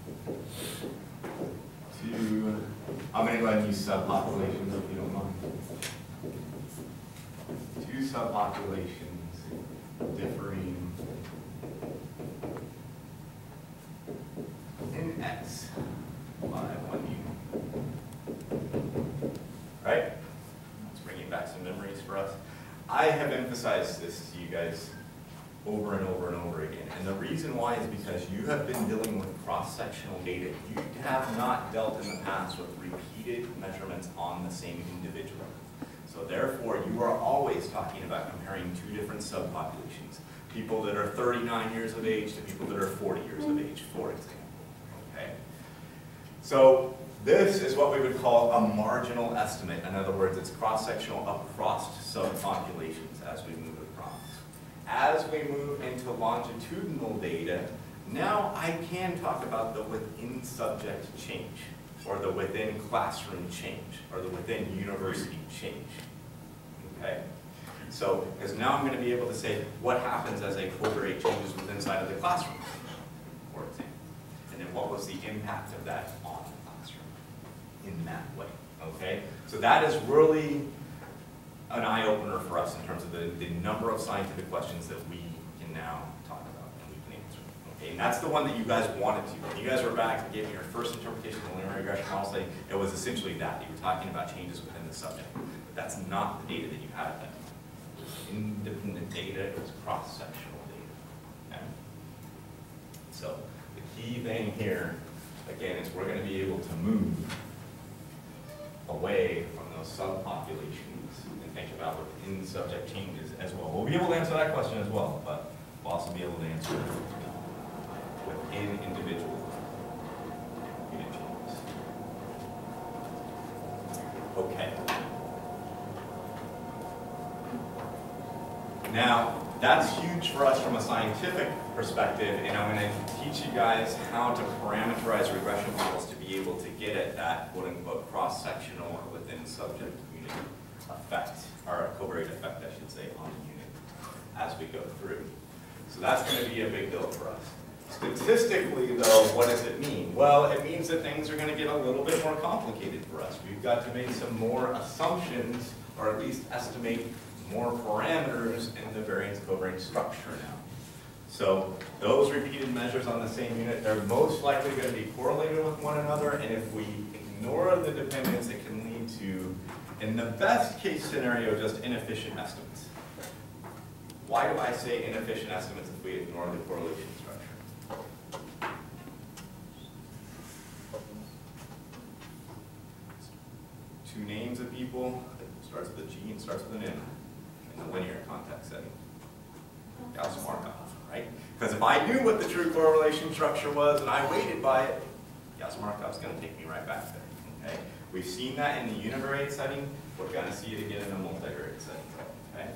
two, I'm going to go ahead and use subpopulations if you don't mind. Two subpopulations differing in X by one unit. Right? Let's bring it back some memories for us. I have emphasized this to you guys over and over and over again. And the reason why is because you have been dealing with cross-sectional data. You have not dealt in the past with repeated measurements on the same individual. So therefore, you are always talking about comparing two different subpopulations. People that are thirty-nine years of age to people that are forty years of age, for example. Okay? So this is what we would call a marginal estimate. In other words, it's cross-sectional across subpopulations as we move across. As we move into longitudinal data, now I can talk about the within subject change, or the within classroom change, or the within university change. Okay? So, because now I'm going to be able to say what happens as a covariate changes within inside of the classroom, for example. And then what was the impact of that on the classroom in that way. Okay? So that is really an eye-opener for us in terms of the, the number of scientific questions that we can now talk about and we can answer. Okay, and that's the one that you guys wanted to. When you guys were back and gave me your first interpretation of the linear regression model study, it was essentially that. You were talking about changes within the subject. But that's not the data that you had at that time. It was independent data, it was cross-sectional data. Okay? So the key thing here, again, is we're going to be able to move away from those subpopulations and think about within subject changes as well. We'll be able to answer that question as well, but we'll also be able to answer within individual unit changes. Okay. Now, that's huge for us from a scientific perspective, and I'm going to teach you guys how to parameterize regression models to be able to get at that quote-unquote cross-sectional or within subject unit effect, or covariate effect, I should say, on the unit as we go through. So that's going to be a big deal for us. Statistically, though, what does it mean? Well, it means that things are going to get a little bit more complicated for us. We've got to make some more assumptions, or at least estimate more parameters in the variance covariance structure now. So those repeated measures on the same unit, they're most likely going to be correlated with one another, and if we ignore the dependence, it can lead to, in the best case scenario, just inefficient estimates. Why do I say inefficient estimates if we ignore the correlation structure? Two names of people, it starts with a G and starts with an M in the linear context setting. Gauss-Markov, right? Because if I knew what the true correlation structure was and I weighted by it, Gauss-Markov is going to take me right back there. Okay? We've seen that in the univariate setting. We're going to see it again in the multivariate setting. Okay?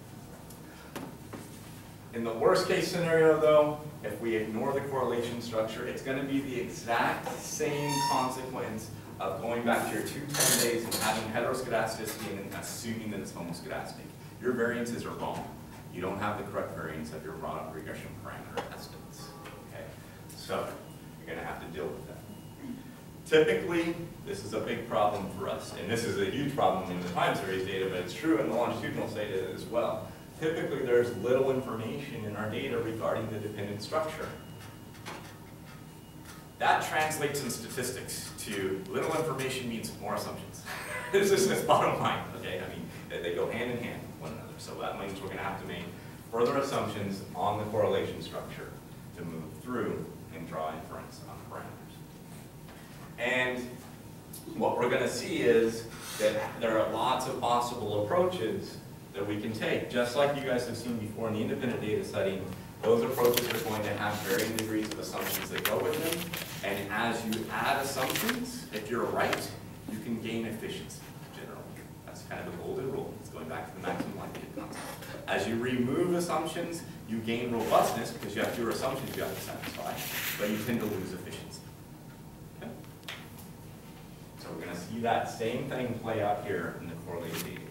In the worst case scenario, though, if we ignore the correlation structure, it's going to be the exact same consequence of going back to your two ten days and having heteroscedasticity and assuming that it's homoscedastic. Your variances are wrong. You don't have the correct variance of your raw regression parameter estimates. Okay? So you're going to have to deal with that. Typically, this is a big problem for us, and this is a huge problem in the time series data, but it's true in the longitudinal data as well. Typically, there's little information in our data regarding the dependent structure. That translates in statistics to little information means more assumptions. This is this bottom line, okay? I mean, they, they go hand in hand with one another. So that means we're going to have to make further assumptions on the correlation structure to move through and draw inference on parameters. And what we're going to see is that there are lots of possible approaches that we can take. Just like you guys have seen before in the independent data setting, those approaches are going to have varying degrees of assumptions that go with them. And as you add assumptions, if you're right, you can gain efficiency, generally. That's kind of the golden rule. It's going back to the maximum likelihood concept. As you remove assumptions, you gain robustness because you have fewer assumptions you have to satisfy, but you tend to lose efficiency. Okay? So we're going to see that same thing play out here in the correlated data.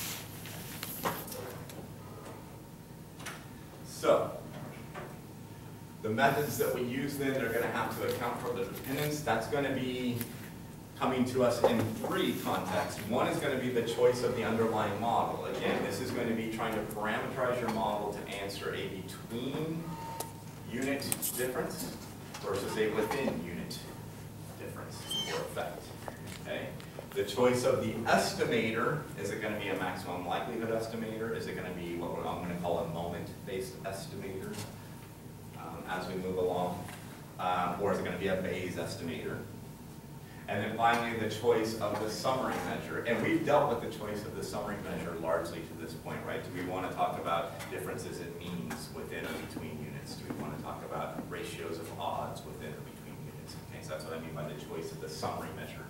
So, the methods that we use then are going to have to account for the dependence. That's going to be coming to us in three contexts. One is going to be the choice of the underlying model. Again, this is going to be trying to parameterize your model to answer a between unit difference versus a within unit difference or effect. Okay? The choice of the estimator, is it going to be a maximum likelihood estimator? Is it going to be what I'm going to call a moment-based estimator um, as we move along? Um, or is it going to be a Bayes estimator? And then finally, the choice of the summary measure. And we've dealt with the choice of the summary measure largely to this point, right? Do we want to talk about differences in means within or between units? Do we want to talk about ratios of odds within or between units? Okay, so that's what I mean by the choice of the summary measure.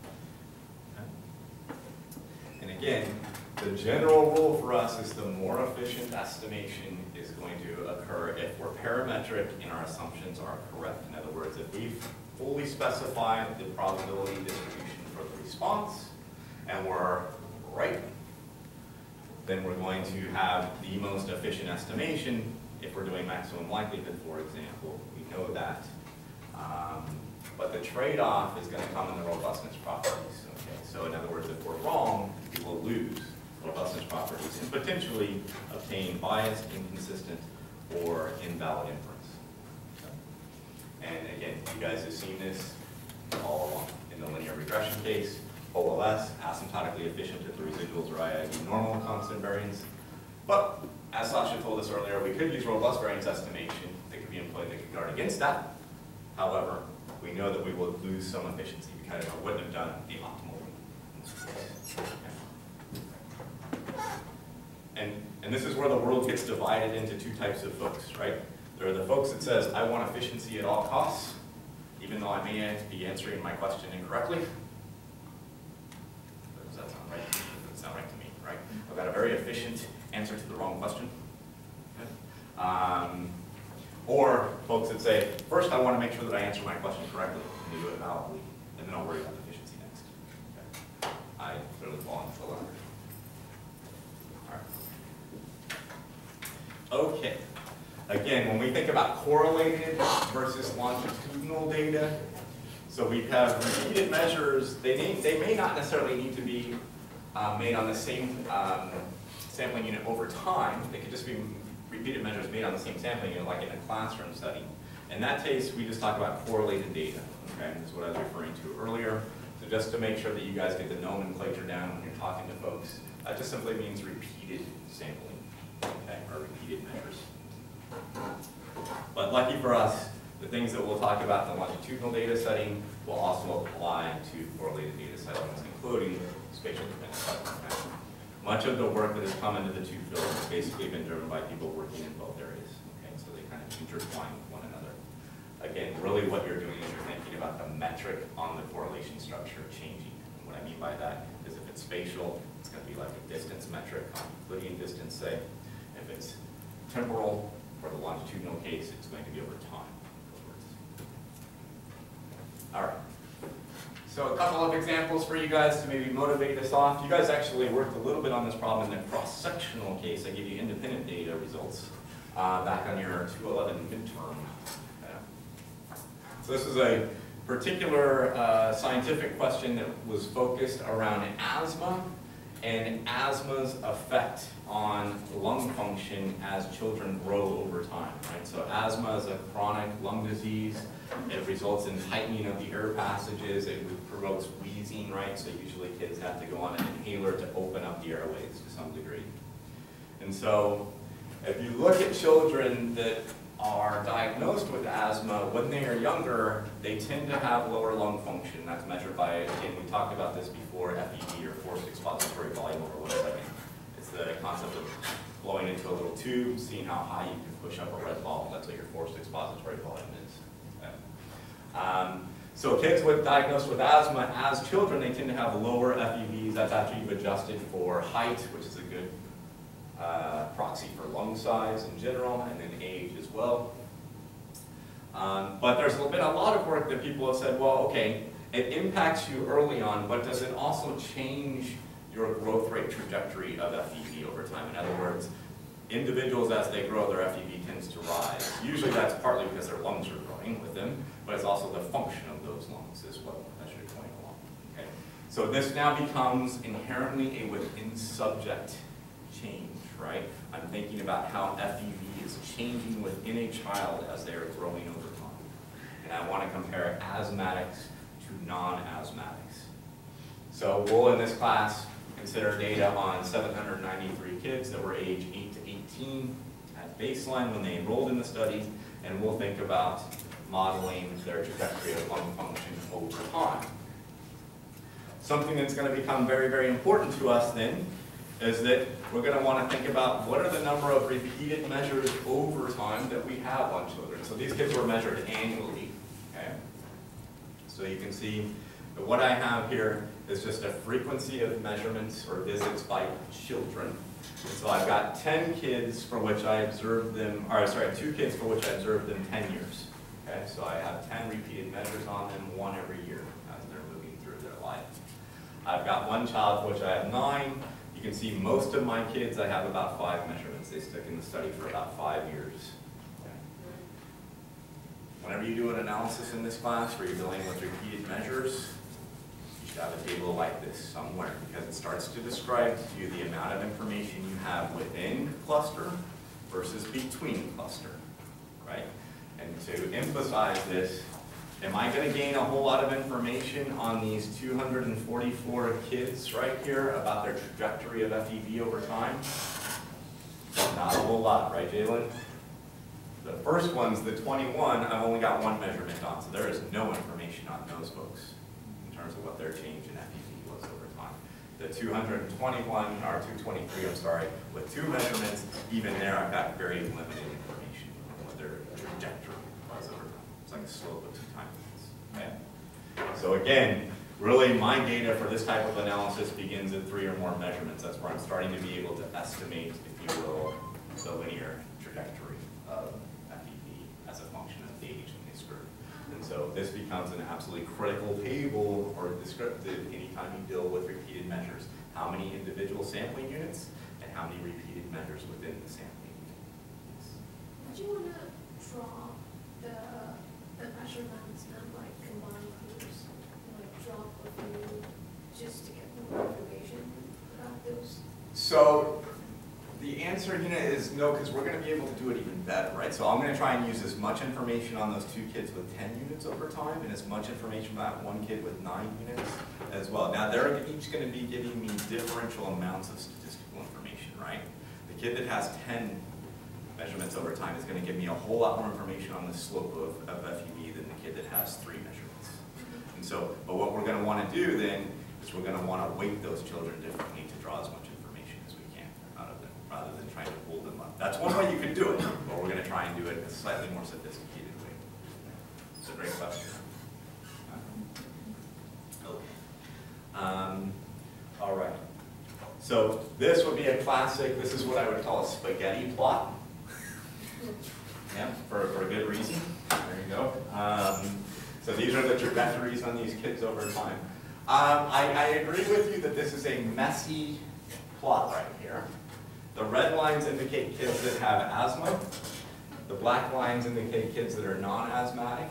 And again, the general rule for us is the more efficient estimation is going to occur if we're parametric and our assumptions are correct. In other words, if we fully specify the probability distribution for the response and we're right, then we're going to have the most efficient estimation if we're doing maximum likelihood, for example. We know that. Um, but the trade-off is going to come in the robustness properties. Okay? So in other words, if we're wrong, we will lose robustness properties and potentially obtain biased, inconsistent, or invalid inference. And again, you guys have seen this all along. In the linear regression case, O L S, asymptotically efficient if the residuals are I I V normal constant variance. But as Sasha told us earlier, we could use robust variance estimation that could be employed that could guard against that. However, we know that we will lose some efficiency because we wouldn't have done the optimal one. And, and this is where the world gets divided into two types of folks, right? There are the folks that says, I want efficiency at all costs, even though I may be answering my question incorrectly. Does that sound right? Does that sound right to me, right? I've got a very efficient answer to the wrong question. Okay. Um, or folks that say, first I want to make sure that I answer my question correctly and do it validly, and then I'll worry about efficiency next. Okay. I clearly fall into the latter. All right. Okay. Again, when we think about correlated versus longitudinal data, so we have repeated measures. They, need, they may not necessarily need to be uh, made on the same um, sampling unit over time. They could just be repeated measures made on the same sampling unit, like in a classroom setting. In that case, we just talk about correlated data. Okay, this is what I was referring to earlier. So just to make sure that you guys get the nomenclature down when you're talking to folks, that just simply means repeated sampling, okay, or repeated measures. But lucky for us, the things that we'll talk about in the longitudinal data setting will also apply to correlated data settings, including spatial dependence. Okay. Much of the work that has come into the two fields has basically been driven by people working in both areas. Okay, so they kind of intertwine with one another. Again, really what you're doing is you're thinking about the metric on the correlation structure changing. And what I mean by that is if it's spatial, it's going to be like a distance metric on Euclidean distance, say. If it's temporal, for the longitudinal case, it's going to be over time. All right. So a couple of examples for you guys to maybe motivate us off. You guys actually worked a little bit on this problem in the cross-sectional case. I gave you independent data results uh, back on your two eleven midterm. Okay. So this is a particular uh, scientific question that was focused around asthma and asthma's effect on lung function as children grow over time, right? So asthma is a chronic lung disease. It results in tightening of the air passages. It provokes wheezing, right? So usually kids have to go on an inhaler to open up the airways to some degree. And so if you look at children that are diagnosed with asthma, when they are younger, they tend to have lower lung function. That's measured by, again, we talked about this before, F E V, or forced expiratory volume over one second. It's the concept of blowing into a little tube, seeing how high you can push up a red ball. That's what your forced expiratory volume is. Okay. Um, so kids with diagnosed with asthma, as children, they tend to have lower F E Vs. That's after you've adjusted for height, which is a good Uh, proxy for lung size in general, and then age as well. Um, but there's been a lot of work that people have said, well, okay, it impacts you early on, but does it also change your growth rate trajectory of F E V over time? In other words, individuals as they grow, their F E V tends to rise. Usually that's partly because their lungs are growing with them, but it's also the function of those lungs is what as you're going along. Okay? So this now becomes inherently a within subject change. Right? I'm thinking about how F E V is changing within a child as they are growing over time. And I want to compare asthmatics to non-asthmatics. So we'll, in this class, consider data on seven hundred ninety-three kids that were age eight to eighteen at baseline when they enrolled in the study, and we'll think about modeling their trajectory of lung function over time. Something that's going to become very, very important to us then is that we're going to want to think about what are the number of repeated measures over time that we have on children. So these kids were measured annually, okay? So you can see that what I have here is just a frequency of measurements or visits by children. So I've got ten kids for which I observed them, or sorry, two kids for which I observed them ten years. Okay, so I have ten repeated measures on them, one every year as they're moving through their life. I've got one child for which I have nine. You can see most of my kids, I have about five measurements. They stick in the study for about five years. Okay. Whenever you do an analysis in this class where you're dealing with repeated measures, you should have a table like this somewhere, because it starts to describe to you the amount of information you have within cluster versus between cluster, right? And to emphasize this, am I going to gain a whole lot of information on these two hundred forty-four kids right here about their trajectory of F E V over time? Not a whole lot, right, Jalen? The first one's the twenty-one, I've only got one measurement on, so there is no information on those folks in terms of what their change in F E V was over time. The two hundred twenty-one, or two twenty-three, I'm sorry, with two measurements, even there I've got very limited information on what their trajectory was over time. It's like a slope of two time points. Okay? So again, really my data for this type of analysis begins at three or more measurements. That's where I'm starting to be able to estimate, if you will, the linear trajectory of F E V as a function of age in this group. And so this becomes an absolutely critical table or descriptive anytime you deal with repeated measures. How many individual sampling units and how many repeated measures within the sampling unit. Would you want to draw the, the measurements and like combine groups, like drop a few just to get more information about those? So the answer, Hina, is no, because we're going to be able to do it even better, right? So I'm going to try and use as much information on those two kids with ten units over time and as much information about one kid with nine units as well. Now, they're each going to be giving me differential amounts of statistical information, right? The kid that has ten measurements over time is going to give me a whole lot more information on the slope of, of F E V than the kid that has three measurements. And so, but what we're going to want to do then is we're going to want to weight those children differently to draw as much information as we can out of them, rather than trying to pull them up. That's one way you could do it, but we're going to try and do it in a slightly more sophisticated way. It's a great question. Okay. Um, all right. So this would be a classic, this is what I would call a spaghetti plot. Yeah, for, for a good reason. There you go. Um, so these are the trajectories on these kids over time. Um, I, I agree with you that this is a messy plot right here. The red lines indicate kids that have asthma. The black lines indicate kids that are non-asthmatic.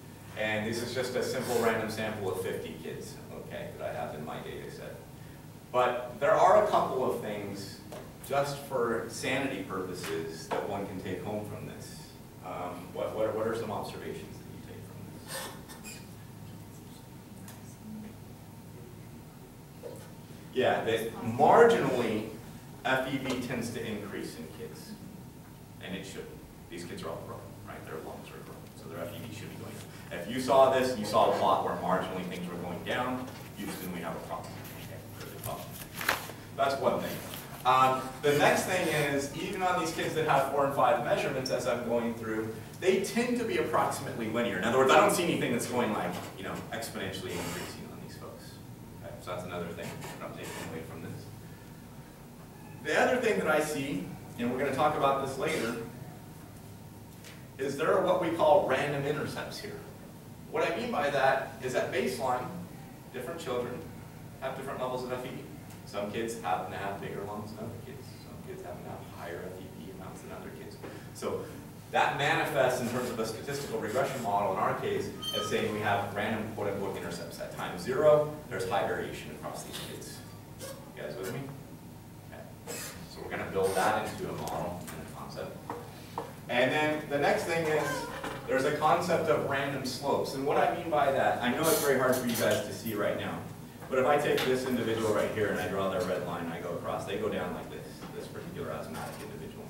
And this is just a simple random sample of fifty kids, okay, that I have in my data set. But there are a couple of things, just for sanity purposes, that one can take home from this. Um, what, what, what are some observations that you take from this? Yeah, that marginally, F E V tends to increase in kids, and it shouldn't. These kids are all growing, right? Their lungs are growing, so their F E V should be going up. If you saw this, you saw a plot where marginally things were going down, Houston, we have a problem. Okay, really problem. That's one thing. Um, the next thing is, even on these kids that have four and five measurements as I'm going through, they tend to be approximately linear. In other words, I don't see anything that's going like, you know, exponentially increasing on these folks. Okay, so that's another thing that I'm taking away from this. The other thing that I see, and we're going to talk about this later, is there are what we call random intercepts here. What I mean by that is at baseline, different children have different levels of F E V. Some kids happen to have bigger lungs than other kids. Some kids happen to have higher F E V amounts than other kids. So that manifests in terms of a statistical regression model in our case as saying we have random quote-unquote intercepts. At time zero, there's high variation across these kids. You guys with me? Okay. So we're going to build that into a model and a concept. And then the next thing is there's a concept of random slopes. And what I mean by that, I know it's very hard for you guys to see right now. But if I take this individual right here and I draw their red line and I go across, they go down like this, this particular asthmatic individual.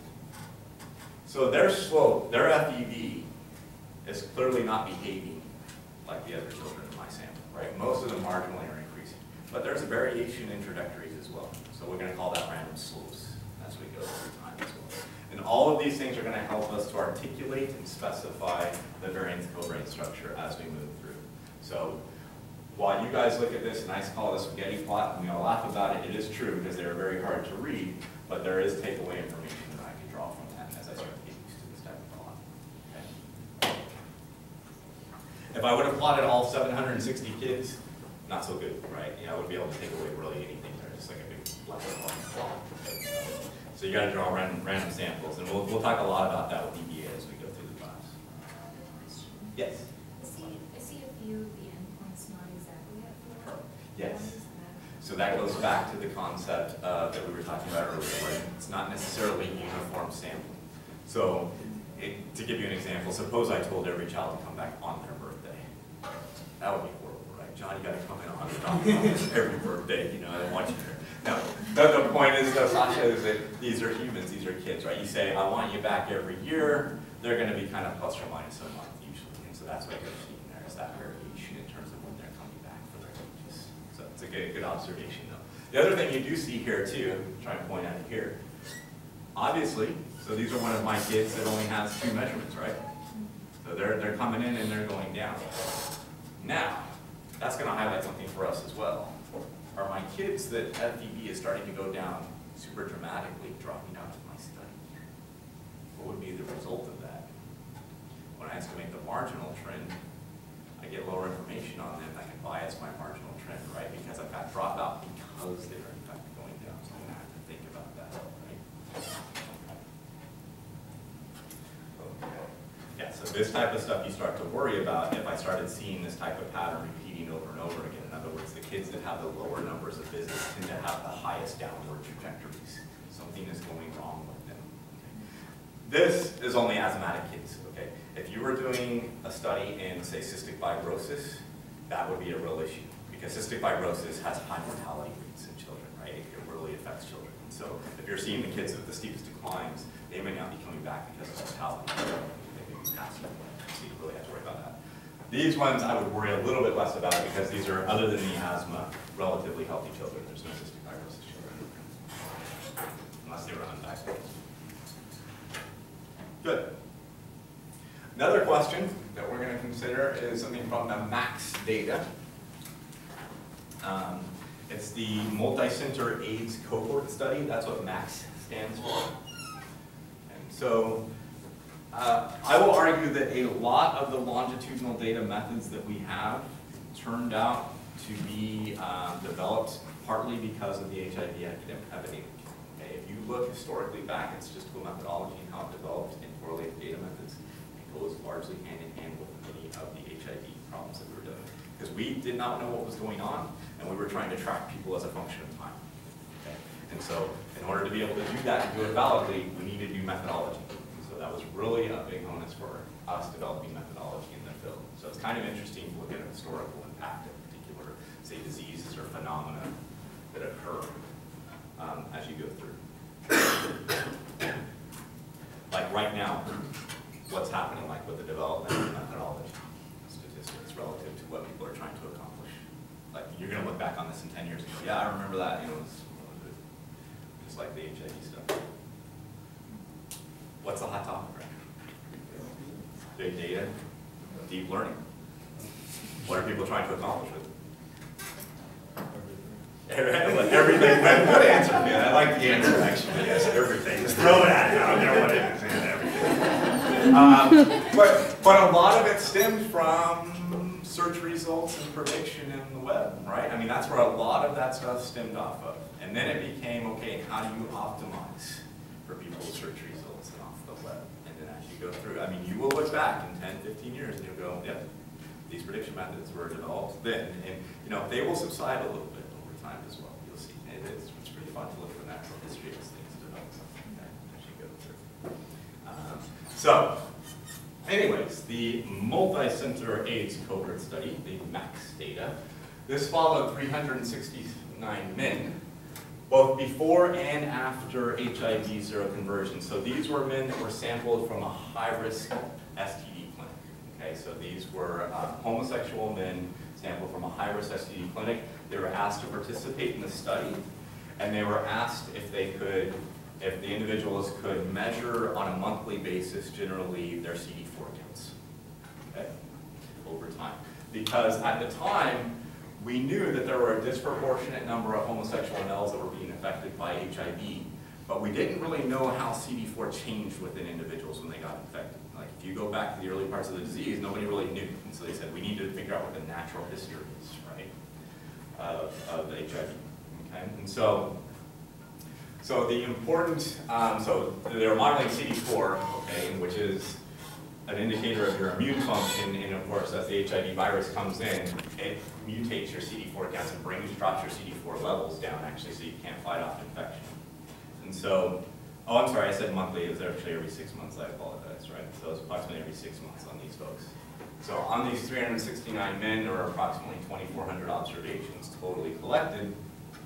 So their slope, their F E V, is clearly not behaving like the other children in my sample, right? Most of them marginally are increasing. But there's a variation in trajectories as well. So we're going to call that random slopes as we go through time as well. And all of these things are going to help us to articulate and specify the variance covariance structure as we move through. So while you guys look at this and I call it a spaghetti plot and we all laugh about it, it is true because they're very hard to read, but there is takeaway information that I can draw from that as I start to get used to this type of plot. Okay. If I would have plotted all seven hundred sixty kids, not so good, right? You know, I wouldn't be able to take away really anything there, just like a big black plot. So you got to draw random, random samples, and we'll, we'll talk a lot about that with E B A as we go through the class. Yes? I see, I see a few of the endpoints not exactly at four. Yes. Why is that? So that goes back to the concept uh, that we were talking about earlier, where it's not necessarily uniform sampling. So it, to give you an example, suppose I told every child to come back on their birthday. That would be horrible, right? John, you got to come in on every birthday, you know, I want you there. No, the, the point is, though, Sasha, is that these are humans, these are kids, right? You say, I want you back every year, they're going to be kind of plus or minus a month usually. And so that's what you're seeing there, is that variation in terms of when they're coming back for their ages. So it's a good, good observation, though. The other thing you do see here, too, I'm trying to point out it here, obviously, so these are one of my kids that only has two measurements, right? So they're, they're coming in and they're going down. Now, that's going to highlight something for us as well. Are my kids that F E V is starting to go down super dramatically dropping out of my study? What would be the result of that? When I estimate the marginal trend, I get lower information on them. I can bias my marginal trend, right? Because I've got dropout because they're in fact going down. So I'm going to have to think about that, right? Okay. Yeah, so this type of stuff you start to worry about if I started seeing this type of pattern repeating over and over again. In other words, the kids that have the lower numbers of visits tend to have the highest downward trajectories. Something is going wrong with them. Okay. This is only asthmatic kids, okay? If you were doing a study in, say, cystic fibrosis, that would be a real issue because cystic fibrosis has high mortality rates in children, right? It really affects children. And so if you're seeing the kids with the steepest declines, they may not be coming back because of mortality. They may be passing away. So you really have to worry about that. These ones I would worry a little bit less about because these are, other than the asthma, relatively healthy children. There's no cystic fibrosis children, unless they were undiagnosed. Good. Another question that we're going to consider is something from the MAX data. Um, it's the Multi-Center AIDS Cohort Study. That's what MAX stands for. And so Uh, I will argue that a lot of the longitudinal data methods that we have turned out to be um, developed partly because of the H I V epidemic. Okay, if you look historically back at statistical methodology and how it developed in correlated data methods, it goes largely hand in hand with many of the H I V problems that we were doing. Because we did not know what was going on, and we were trying to track people as a function of time. And so in order to be able to do that and do it validly, we needed new methodology. So that was really a big onus for us developing methodology in the field. So it's kind of interesting to look at a historical impact of particular, say, diseases or phenomena that occur um, as you go through. Like right now, what's happening like with the development of methodology statistics relative to what people are trying to accomplish. Like you're going to look back on this in ten years and go, yeah, I remember that. You know, it's just like the H I V stuff. What's the hot topic right now? Big data, deep learning. What are people trying to accomplish with it? Everything. Good answer, man. I like the answer actually. Yes, everything. Just throw it at it. I don't know what it is. Man, everything. Um, but but a lot of it stemmed from search results and prediction in the web, right? I mean, that's where a lot of that stuff stemmed off of. And then it became, okay, how do you optimize for people's search results and off the web? And then as you go through, I mean, you will look back in ten, fifteen years and you'll go, yep, these prediction methods were developed then. And, you know, they will subside a little bit over time as well. You'll see. It is, it's pretty fun to look at the natural history as things develop, okay, as you go through. Um, so, anyways, the multi-center AIDS cohort study, the MAX data, this followed three hundred sixty-nine men, both before and after H I V seroconversion. So these were men that were sampled from a high-risk S T D clinic. Okay, so these were uh, homosexual men sampled from a high-risk S T D clinic. They were asked to participate in the study, and they were asked if they could, if the individuals could measure on a monthly basis, generally, their C D four counts, okay, over time. Because at the time, we knew that there were a disproportionate number of homosexual males that were being affected by H I V, but we didn't really know how C D four changed within individuals when they got infected. Like if you go back to the early parts of the disease, nobody really knew. And so they said, we need to figure out what the natural history is, right, of, of H I V, okay? And so, so the important, um, so they're modeling C D four, okay, which is an indicator of your immune function, and of course, as the H I V virus comes in, it mutates your C D four counts and brings, drops your C D four levels down, actually, so you can't fight off infection. And so, oh, I'm sorry, I said monthly, it was actually every six months, I apologize, right? So it's approximately every six months on these folks. So on these three hundred sixty-nine men, there were approximately twenty-four hundred observations totally collected.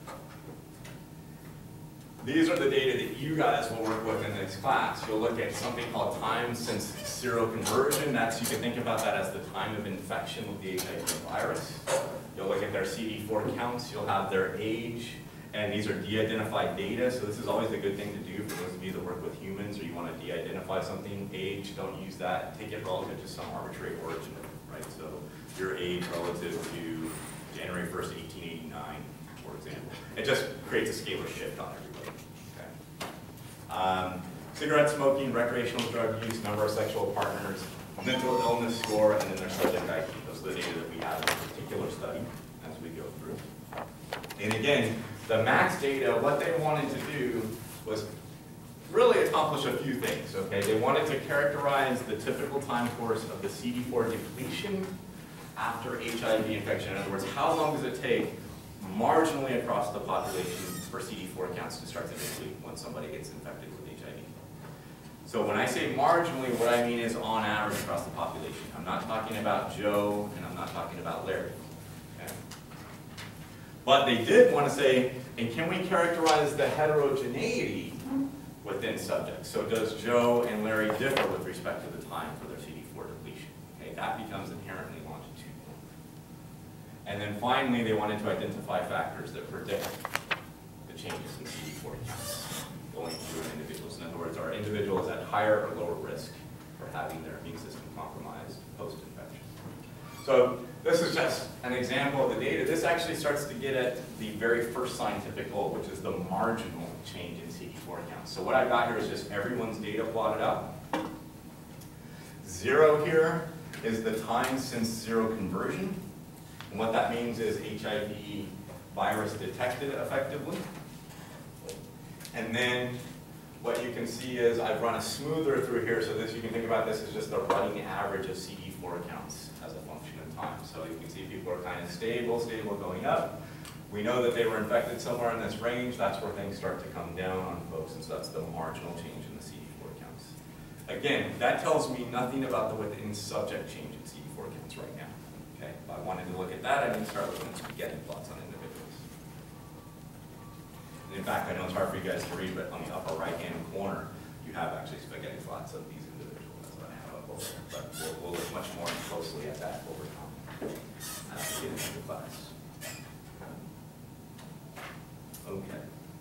These are the data that you guys will work with in this class. You'll look at something called time since seroconversion. That's, you can think about that as the time of infection with the H I V virus. You'll look at their C D four counts. You'll have their age. And these are de-identified data, so this is always a good thing to do for those of you that work with humans or you want to de-identify something. Age, don't use that. Take it relative to some arbitrary origin, right? So your age relative to January first, eighteen eighty-nine, for example. It just creates a scalar shift on everybody. Okay. Um, cigarette smoking, recreational drug use, number of sexual partners, mental illness score, and then their subject I Q. Those are the data that we have in a particular study as we go through. And again, the MAX data, what they wanted to do was really accomplish a few things, okay? They wanted to characterize the typical time course of the C D four depletion after H I V infection. In other words, how long does it take marginally across the population for C D four counts to start to deplete when somebody gets infected with H I V? So when I say marginally, what I mean is on average across the population. I'm not talking about Joe, and I'm not talking about Larry. Okay? But they did want to say, and can we characterize the heterogeneity within subjects? So does Joe and Larry differ with respect to the time for their C D four depletion? Okay, that becomes inherently longitudinal. And then finally, they wanted to identify factors that predict the changes in C D four counts going through an individuals. In other words, are individuals at higher or lower risk for having their immune system compromised post-infection? So this is just an example of the data. This actually starts to get at the very first scientific goal, which is the marginal change in C D four counts. So what I've got here is just everyone's data plotted out. Zero here is the time since seroconversion. And what that means is H I V virus detected effectively. And then what you can see is I've run a smoother through here, so this you can think about this as just the running average of C D four counts as a function of time. So you can see people are kind of stable, stable going up. We know that they were infected somewhere in this range. That's where things start to come down on folks, and so that's the marginal change in the C D four counts. Again, that tells me nothing about the within subject change in C D four counts right now. Okay, if I wanted to look at that, I need to start looking at spaghetti plots on individuals. And in fact, I know it's hard for you guys to read, but on the upper right-hand corner, you have actually spaghetti plots of these individuals. That's what I have up over there. But we'll, we'll look much more closely at that over time as we get into the class. Okay.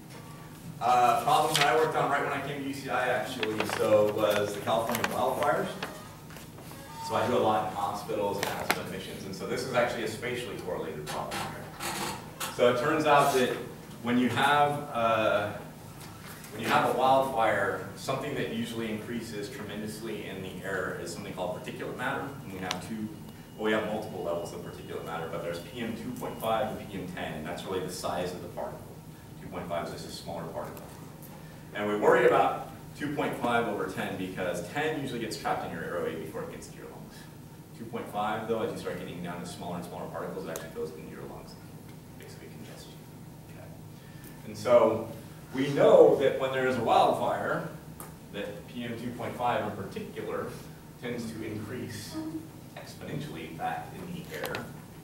Uh, problem that I worked on right when I came to U C I actually, so was the California wildfires. So I do a lot in hospitals and asthma admissions, and so this is actually a spatially correlated problem here. So it turns out that when you have uh, when you have a wildfire, something that usually increases tremendously in the air is something called particulate matter. And we have two, well, we have multiple levels of particulate matter, but there's P M two point five and P M ten, and that's really the size of the particle. two point five is just a smaller particle. And we worry about two point five over ten because ten usually gets trapped in your airway before it gets to your lungs. two point five, though, as you start getting down to smaller and smaller particles, it actually goes into your lungs and basically congests you. Okay. And so we know that when there is a wildfire, that P M two point five in particular tends to increase exponentially back in the air.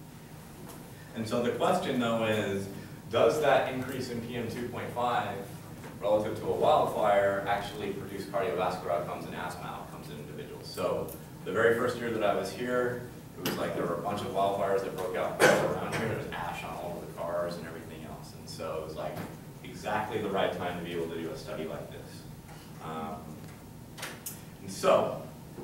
And so the question, though, is, does that increase in P M two point five relative to a wildfire actually produce cardiovascular outcomes and asthma outcomes in individuals? So the very first year that I was here, it was like there were a bunch of wildfires that broke out around here. There was ash on all of the cars and everything else. And so it was like exactly the right time to be able to do a study like this. Um, and so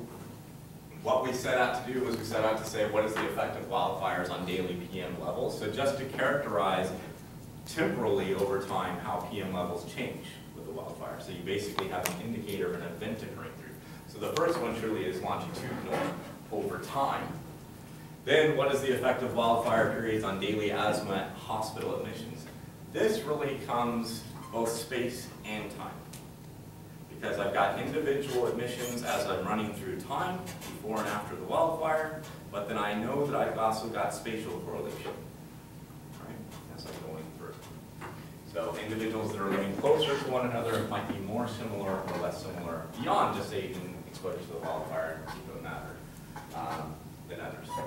what we set out to do was we set out to say, what is the effect of wildfires on daily P M levels? So just to characterize temporally over time how P M levels change with the wildfire. So you basically have an indicator of an event occurring through. So the first one truly is longitudinal over time. Then what is the effect of wildfire periods on daily asthma at hospital admissions? This really comes both space and time. Because I've got individual admissions as I'm running through time, before and after the wildfire, but then I know that I've also got spatial correlation, right, as I'm going through. So individuals that are living closer to one another might be more similar or less similar beyond just even exposure to the wildfire in particular matter um, than others. Okay.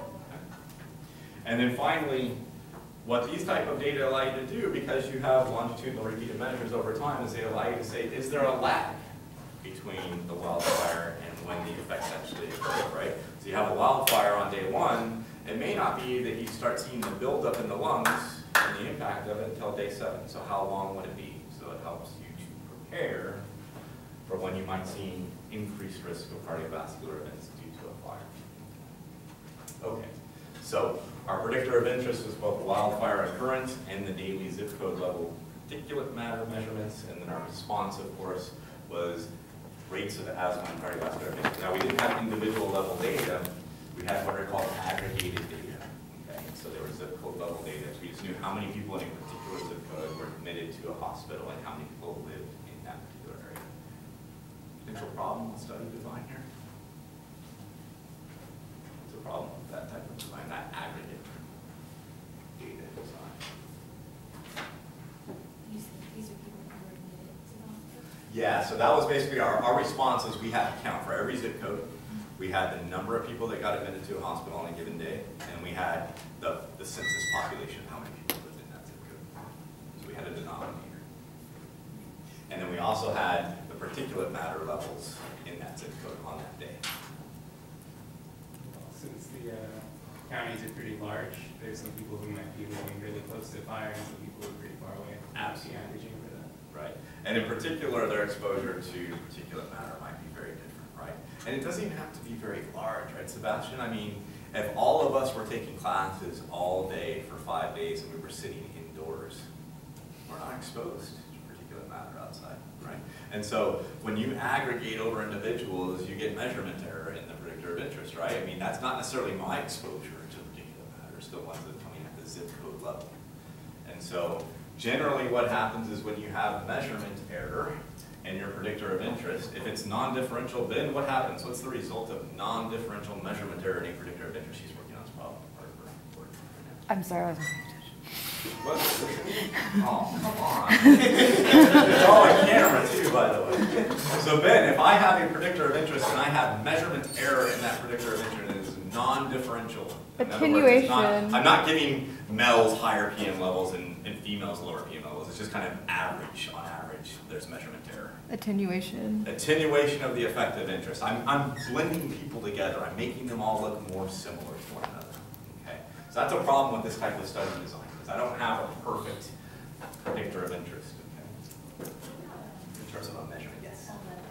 And then finally, what these type of data allow you to do, because you have longitudinal repeated measures over time, is they allow you to say, is there a lag between the wildfire and when the effects actually occur, right? So you have a wildfire on day one, it may not be that you start seeing the buildup in the lungs and the impact of it until day seven. So how long would it be? So it helps you to prepare for when you might see increased risk of cardiovascular events due to a fire. Okay, so our predictor of interest was both wildfire occurrence and the daily zip code level particulate matter measurements, and then our response, of course, was rates of asthma and cardiovascular events. Now, we didn't have individual level data. We had what are called aggregated data. Okay, so there was zip code level data. So we just knew how many people in a particular zip code were admitted to a hospital and how many people lived in that particular area. Potential problem with study design here? What's the problem with that type of design, that aggregate data design? You said these are people who were admitted to the hospital? Yeah, so that was basically our, our response is we had to count for every zip code. We had the number of people that got admitted to a hospital on a given day, and we had the, the census population, how many people lived in that zip code. So we had a denominator. And then we also had the particulate matter levels in that zip code on that day. Since the uh, counties are pretty large, there's some people who might be living really close to the fire and some people who are pretty far away. Absolutely. Averaging over that. Right. And in particular, their exposure to particulate matter might be very different, right? And it doesn't even have to be very large, right, Sebastian? I mean, if all of us were taking classes all day for five days and we were sitting indoors, we're not exposed to particulate matter outside, right? And so when you aggregate over individuals, you get measurement error in the predictor of interest, right? I mean, that's not necessarily my exposure to particulate matter, it's still ones that are coming at the zip code level. And so generally what happens is when you have measurement error and your predictor of interest, if it's non-differential, then what happens? What's the result of non-differential measurement error in a predictor of interest? She's working on this problem. I'm sorry, I wasn't paying attention. What? Oh, come on. It's all on camera too, by the way. So Ben, if I have a predictor of interest and I have measurement error in that predictor of interest and it is non-differential. In other words, it's not- Attenuation. I'm not giving males higher P M levels and, and females lower P M levels. It's just kind of average, on average, there's measurement error. Attenuation. Attenuation of the effective interest. I'm, I'm blending people together. I'm making them all look more similar to one another. Okay? So that's a problem with this type of study design, because I don't have a perfect predictor of interest. Okay? In terms of a measurement, yes.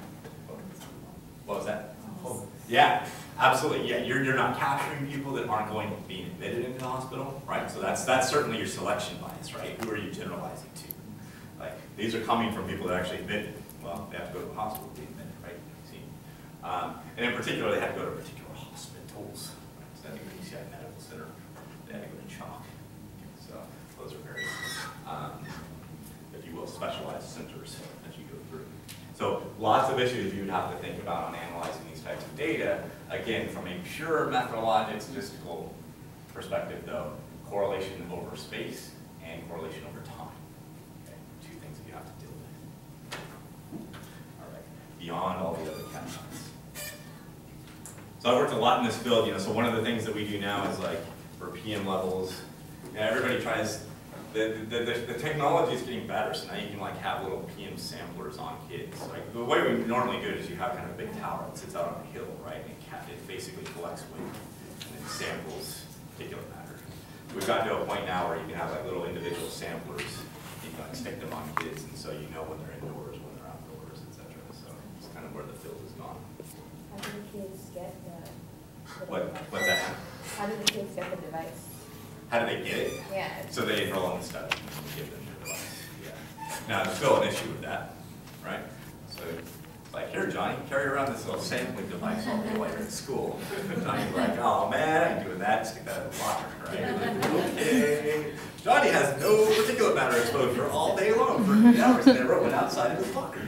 What was that? Oh, yeah, absolutely. Yeah, you're, you're not capturing people that aren't going to be admitted into the hospital, right? So that's, that's certainly your selection bias, right? Who are you generalizing to? Like, these are coming from people that are actually admitted. Well, they have to go to the hospital to be admitted, right? See? Um, and in particular, they have to go to particular hospitals. Right? So I think the U C I Medical Center, they have to go to CHOC. So those are very, um, if you will, specialized centers as you go through. So lots of issues you would have to think about on analyzing these types of data. Again, from a pure methodologic statistical perspective, though, correlation over space and correlation over time. Okay, two things that you have to deal with. All right, beyond all the other caveats. So I've worked a lot in this field, you know, so one of the things that we do now is like for P M levels, you know, everybody tries, the, the, the, the technology is getting better, so now you can like have little P M samplers on kids. Like the way we normally do it is you have kind of a big tower that sits out on a hill, right? And it, ca- it basically collects weight and then samples particular matter. We've gotten to a point now where you can have like little individual samplers. You can like stick them on kids, and so you know when they're indoors, when they're outdoors, et cetera. So it's kind of where the field has gone. How do the kids get the? the What, device? what's that? How do the kids get the device? How do they get it? Yeah. So they enroll in the study and give them the device. Yeah. Now, there's still an issue with that, right? So it's like, here, Johnny, carry around this little sampling device all day while you're at school. And Johnny's like, oh man, I ain't doing that. Stick that in the locker, right? Okay. Johnny has no particulate matter exposure all day long for eight hours, and they wrote it outside of his locker.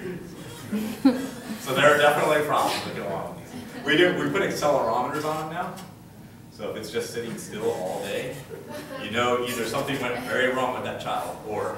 So there are definitely problems that go on with these. We do. We put accelerometers on them now. So if it's just sitting still all day, you know either something went very wrong with that child, or.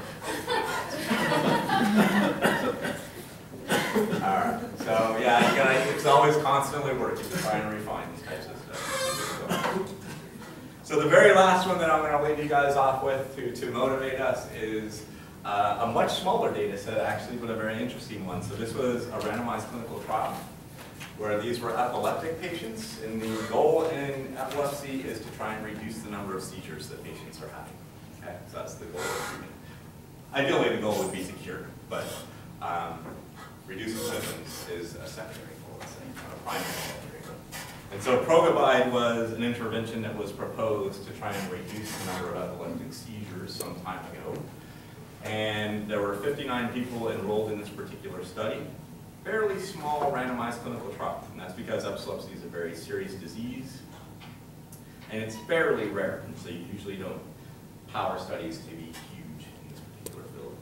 All right. So yeah, you gotta, it's always constantly working to try and refine these types of stuff. So the very last one that I'm going to leave you guys off with to, to motivate us is uh, a much smaller data set, actually, but a very interesting one. So this was a randomized clinical trial where these were epileptic patients, and the goal in epilepsy is to try and reduce the number of seizures that patients are having. Okay, so that's the goal of treatment. Ideally, the goal would be to cure, but um, reducing symptoms is a secondary goal, let's say, not a primary secondary goal. And so Progabide was an intervention that was proposed to try and reduce the number of epileptic seizures some time ago. And there were fifty-nine people enrolled in this particular study. Fairly small randomized clinical trial, and that's because epilepsy is a very serious disease, and it's fairly rare, and so you usually don't power studies to be huge in this particular field.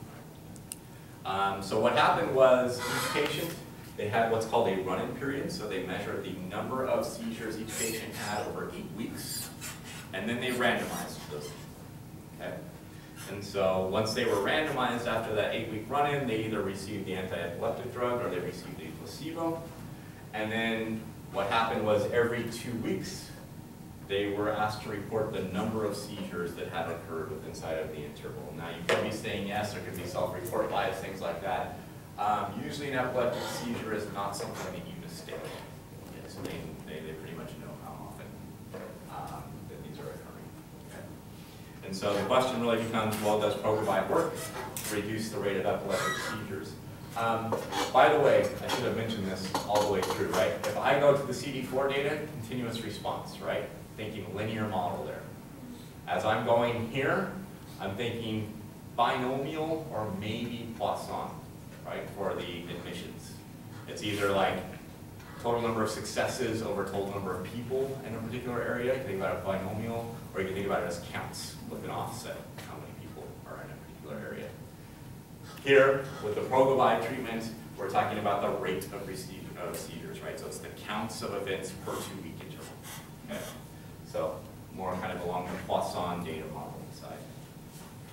Um, so what happened was each patient, they had what's called a run-in period, so they measured the number of seizures each patient had over eight weeks, and then they randomized those. Okay? And so once they were randomized after that eight-week run-in, they either received the anti-epileptic drug or they received a placebo. And then what happened was every two weeks, they were asked to report the number of seizures that had occurred within inside of the interval. Now, you could be saying yes, there could be self-report bias, things like that. Um, usually an epileptic seizure is not something that you mistake. Okay, so they, they, they pretty much know how often um, that these are occurring. Okay? And so the question really becomes, well, does Progabide work to reduce the rate of epileptic seizures? Um, by the way, I should have mentioned this all the way through, right? If I go to the C D four data, continuous response, right? Thinking linear model there. As I'm going here, I'm thinking binomial or maybe Poisson, right, for the admissions. It's either like total number of successes over total number of people in a particular area. You can think about it binomial, or you can think about it as counts with an offset, how many people are in a particular area. Here, with the Progabide treatment, we're talking about the rate of receive of seizures, right? So it's the counts of events per two-week interval. Okay? So more kind of along the Poisson data modeling side.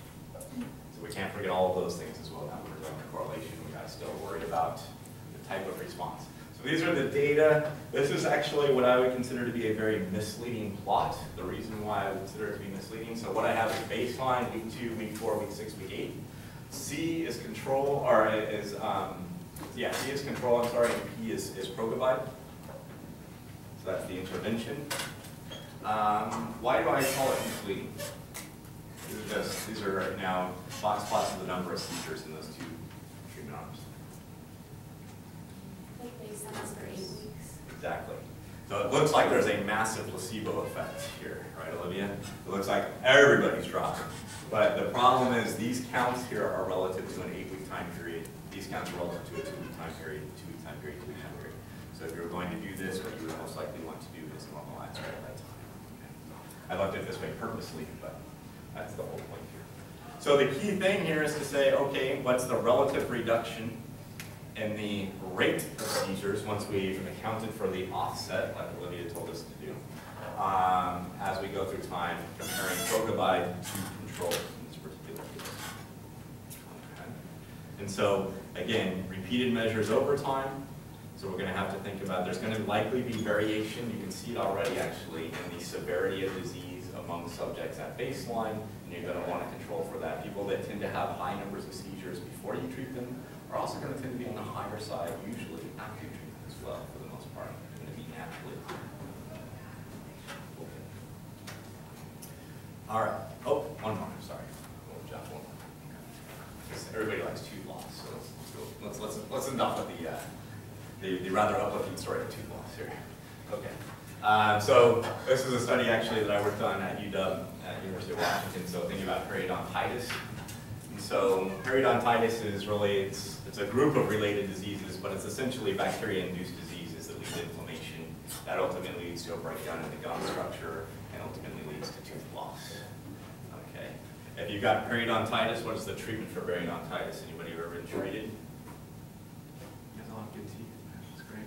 So we can't forget all of those things as well. Now we're doing the correlation, we gotta still worry about the type of response. So these are the data. This is actually what I would consider to be a very misleading plot. The reason why I would consider it to be misleading. So what I have is baseline, week two, week four, week six, week eight. C is control, or is, um, yeah, C is control, I'm sorry, and P is, is Progabide. So that's the intervention. Um, why do I call it misleading? These are, just, these are right now box plots of the number of seizures in those two treatment arms. Like baselines for eight weeks. Exactly. So it looks like there's a massive placebo effect here, right, Olivia? It looks like everybody's dropping. But the problem is these counts here are relative to an eight-week time period. These counts are relative to a two-week time period, two-week time period, two-week time period. So if you're going to do this, what you would most likely want to do is normalize right at that time. Okay. I left it this way purposely, but that's the whole point here. So the key thing here is to say, okay, what's the relative reduction in the rate of seizures once we've accounted for the offset, like Olivia told us to do, um, as we go through time, comparing Progabide to control in this particular case. Okay. And so, again, repeated measures over time. So we're going to have to think about, there's going to likely be variation. You can see it already, actually, in the severity of disease among subjects at baseline, and you're going to want to control for that. People that tend to have high numbers of seizures before you treat them are also going to tend to be on the higher side, usually after you treat them as well, for the most part. They're going to be naturally. Okay. All right. Oh, one more. Sorry. We'll jump one more. Okay. Everybody likes tooth loss, so let's let's go. Let's let's let's end off with the uh, the, the rather uplifting story of tooth loss here. Okay. Um, so this is a study actually that I worked on at U W, at University of Washington. So thinking about periodontitis. So periodontitis is really, it's, it's a group of related diseases, but it's essentially bacteria-induced diseases that lead to inflammation. That ultimately leads to a breakdown in the gum structure and ultimately leads to tooth loss. Okay. If you've got periodontitis, what is the treatment for periodontitis? Anybody ever been treated? You guys all have good teeth. That's great.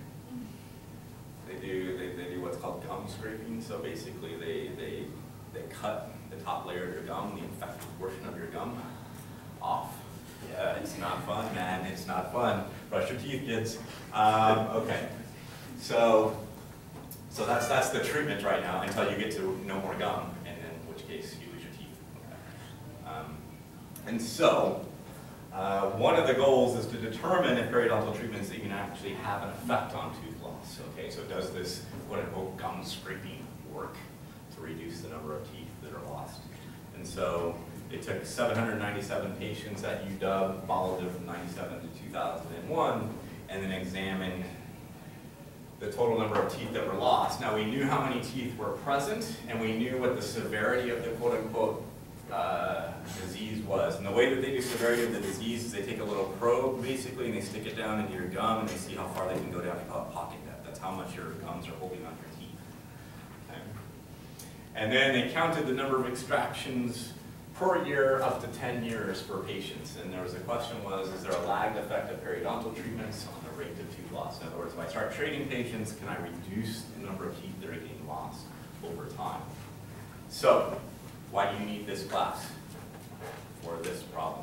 They do, they, they do what's called gum scraping. So basically they, they, they cut the top layer of your gum, the infected portion of your gum, off. Yeah, it's not fun, man. It's not fun. Brush your teeth, kids. Um, okay, so so that's that's the treatment right now until you get to no more gum, and in which case you lose your teeth. Okay. Um, and so uh, one of the goals is to determine if periodontal treatments that you can actually have an effect on tooth loss. Okay, so does this quote unquote gum scraping work to reduce the number of teeth that are lost? And so it took seven hundred ninety-seven patients at U W, followed them from ninety-seven to two thousand one, and then examined the total number of teeth that were lost. Now we knew how many teeth were present, and we knew what the severity of the quote-unquote uh, disease was. And the way that they do severity of the disease is they take a little probe, basically, and they stick it down into your gum, and they see how far they can go down. They call it pocket depth. That's how much your gums are holding on your teeth. Okay. And then they counted the number of extractions per year up to ten years for patients. And there was a question was, is there a lagged effect of periodontal treatments on the rate of tooth loss? In other words, if I start treating patients, can I reduce the number of teeth that are getting lost over time? So, why do you need this class for this problem?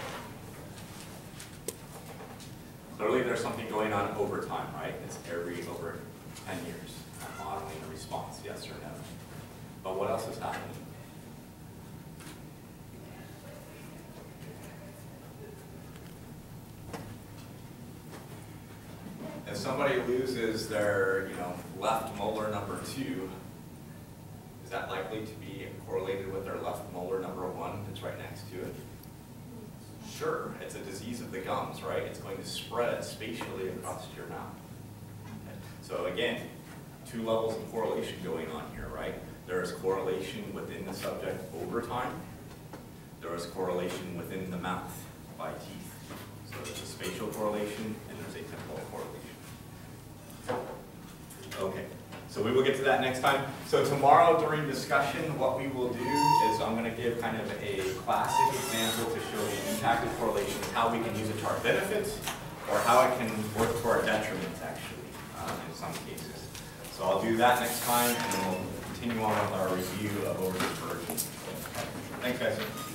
Clearly there's something going on over time, right? It's every over ten years. I'm modeling a response, yes or no. But what else is happening? If somebody loses their, you know, left molar number two, is that likely to be correlated with their left molar number one that's right next to it? Sure, it's a disease of the gums, right? It's going to spread spatially across your mouth. Okay. So again, two levels of correlation going on here, right? There is correlation within the subject over time. There is correlation within the mouth by teeth. So there's a spatial correlation and there's a temporal correlation. Okay, so we will get to that next time. So tomorrow during discussion, what we will do is I'm going to give kind of a classic example to show the impact of correlations, how we can use it to our benefit, or how it can work to our detriment, actually, um, in some cases. So I'll do that next time, and then we'll continue on with our review of over dispersion. Thanks, guys.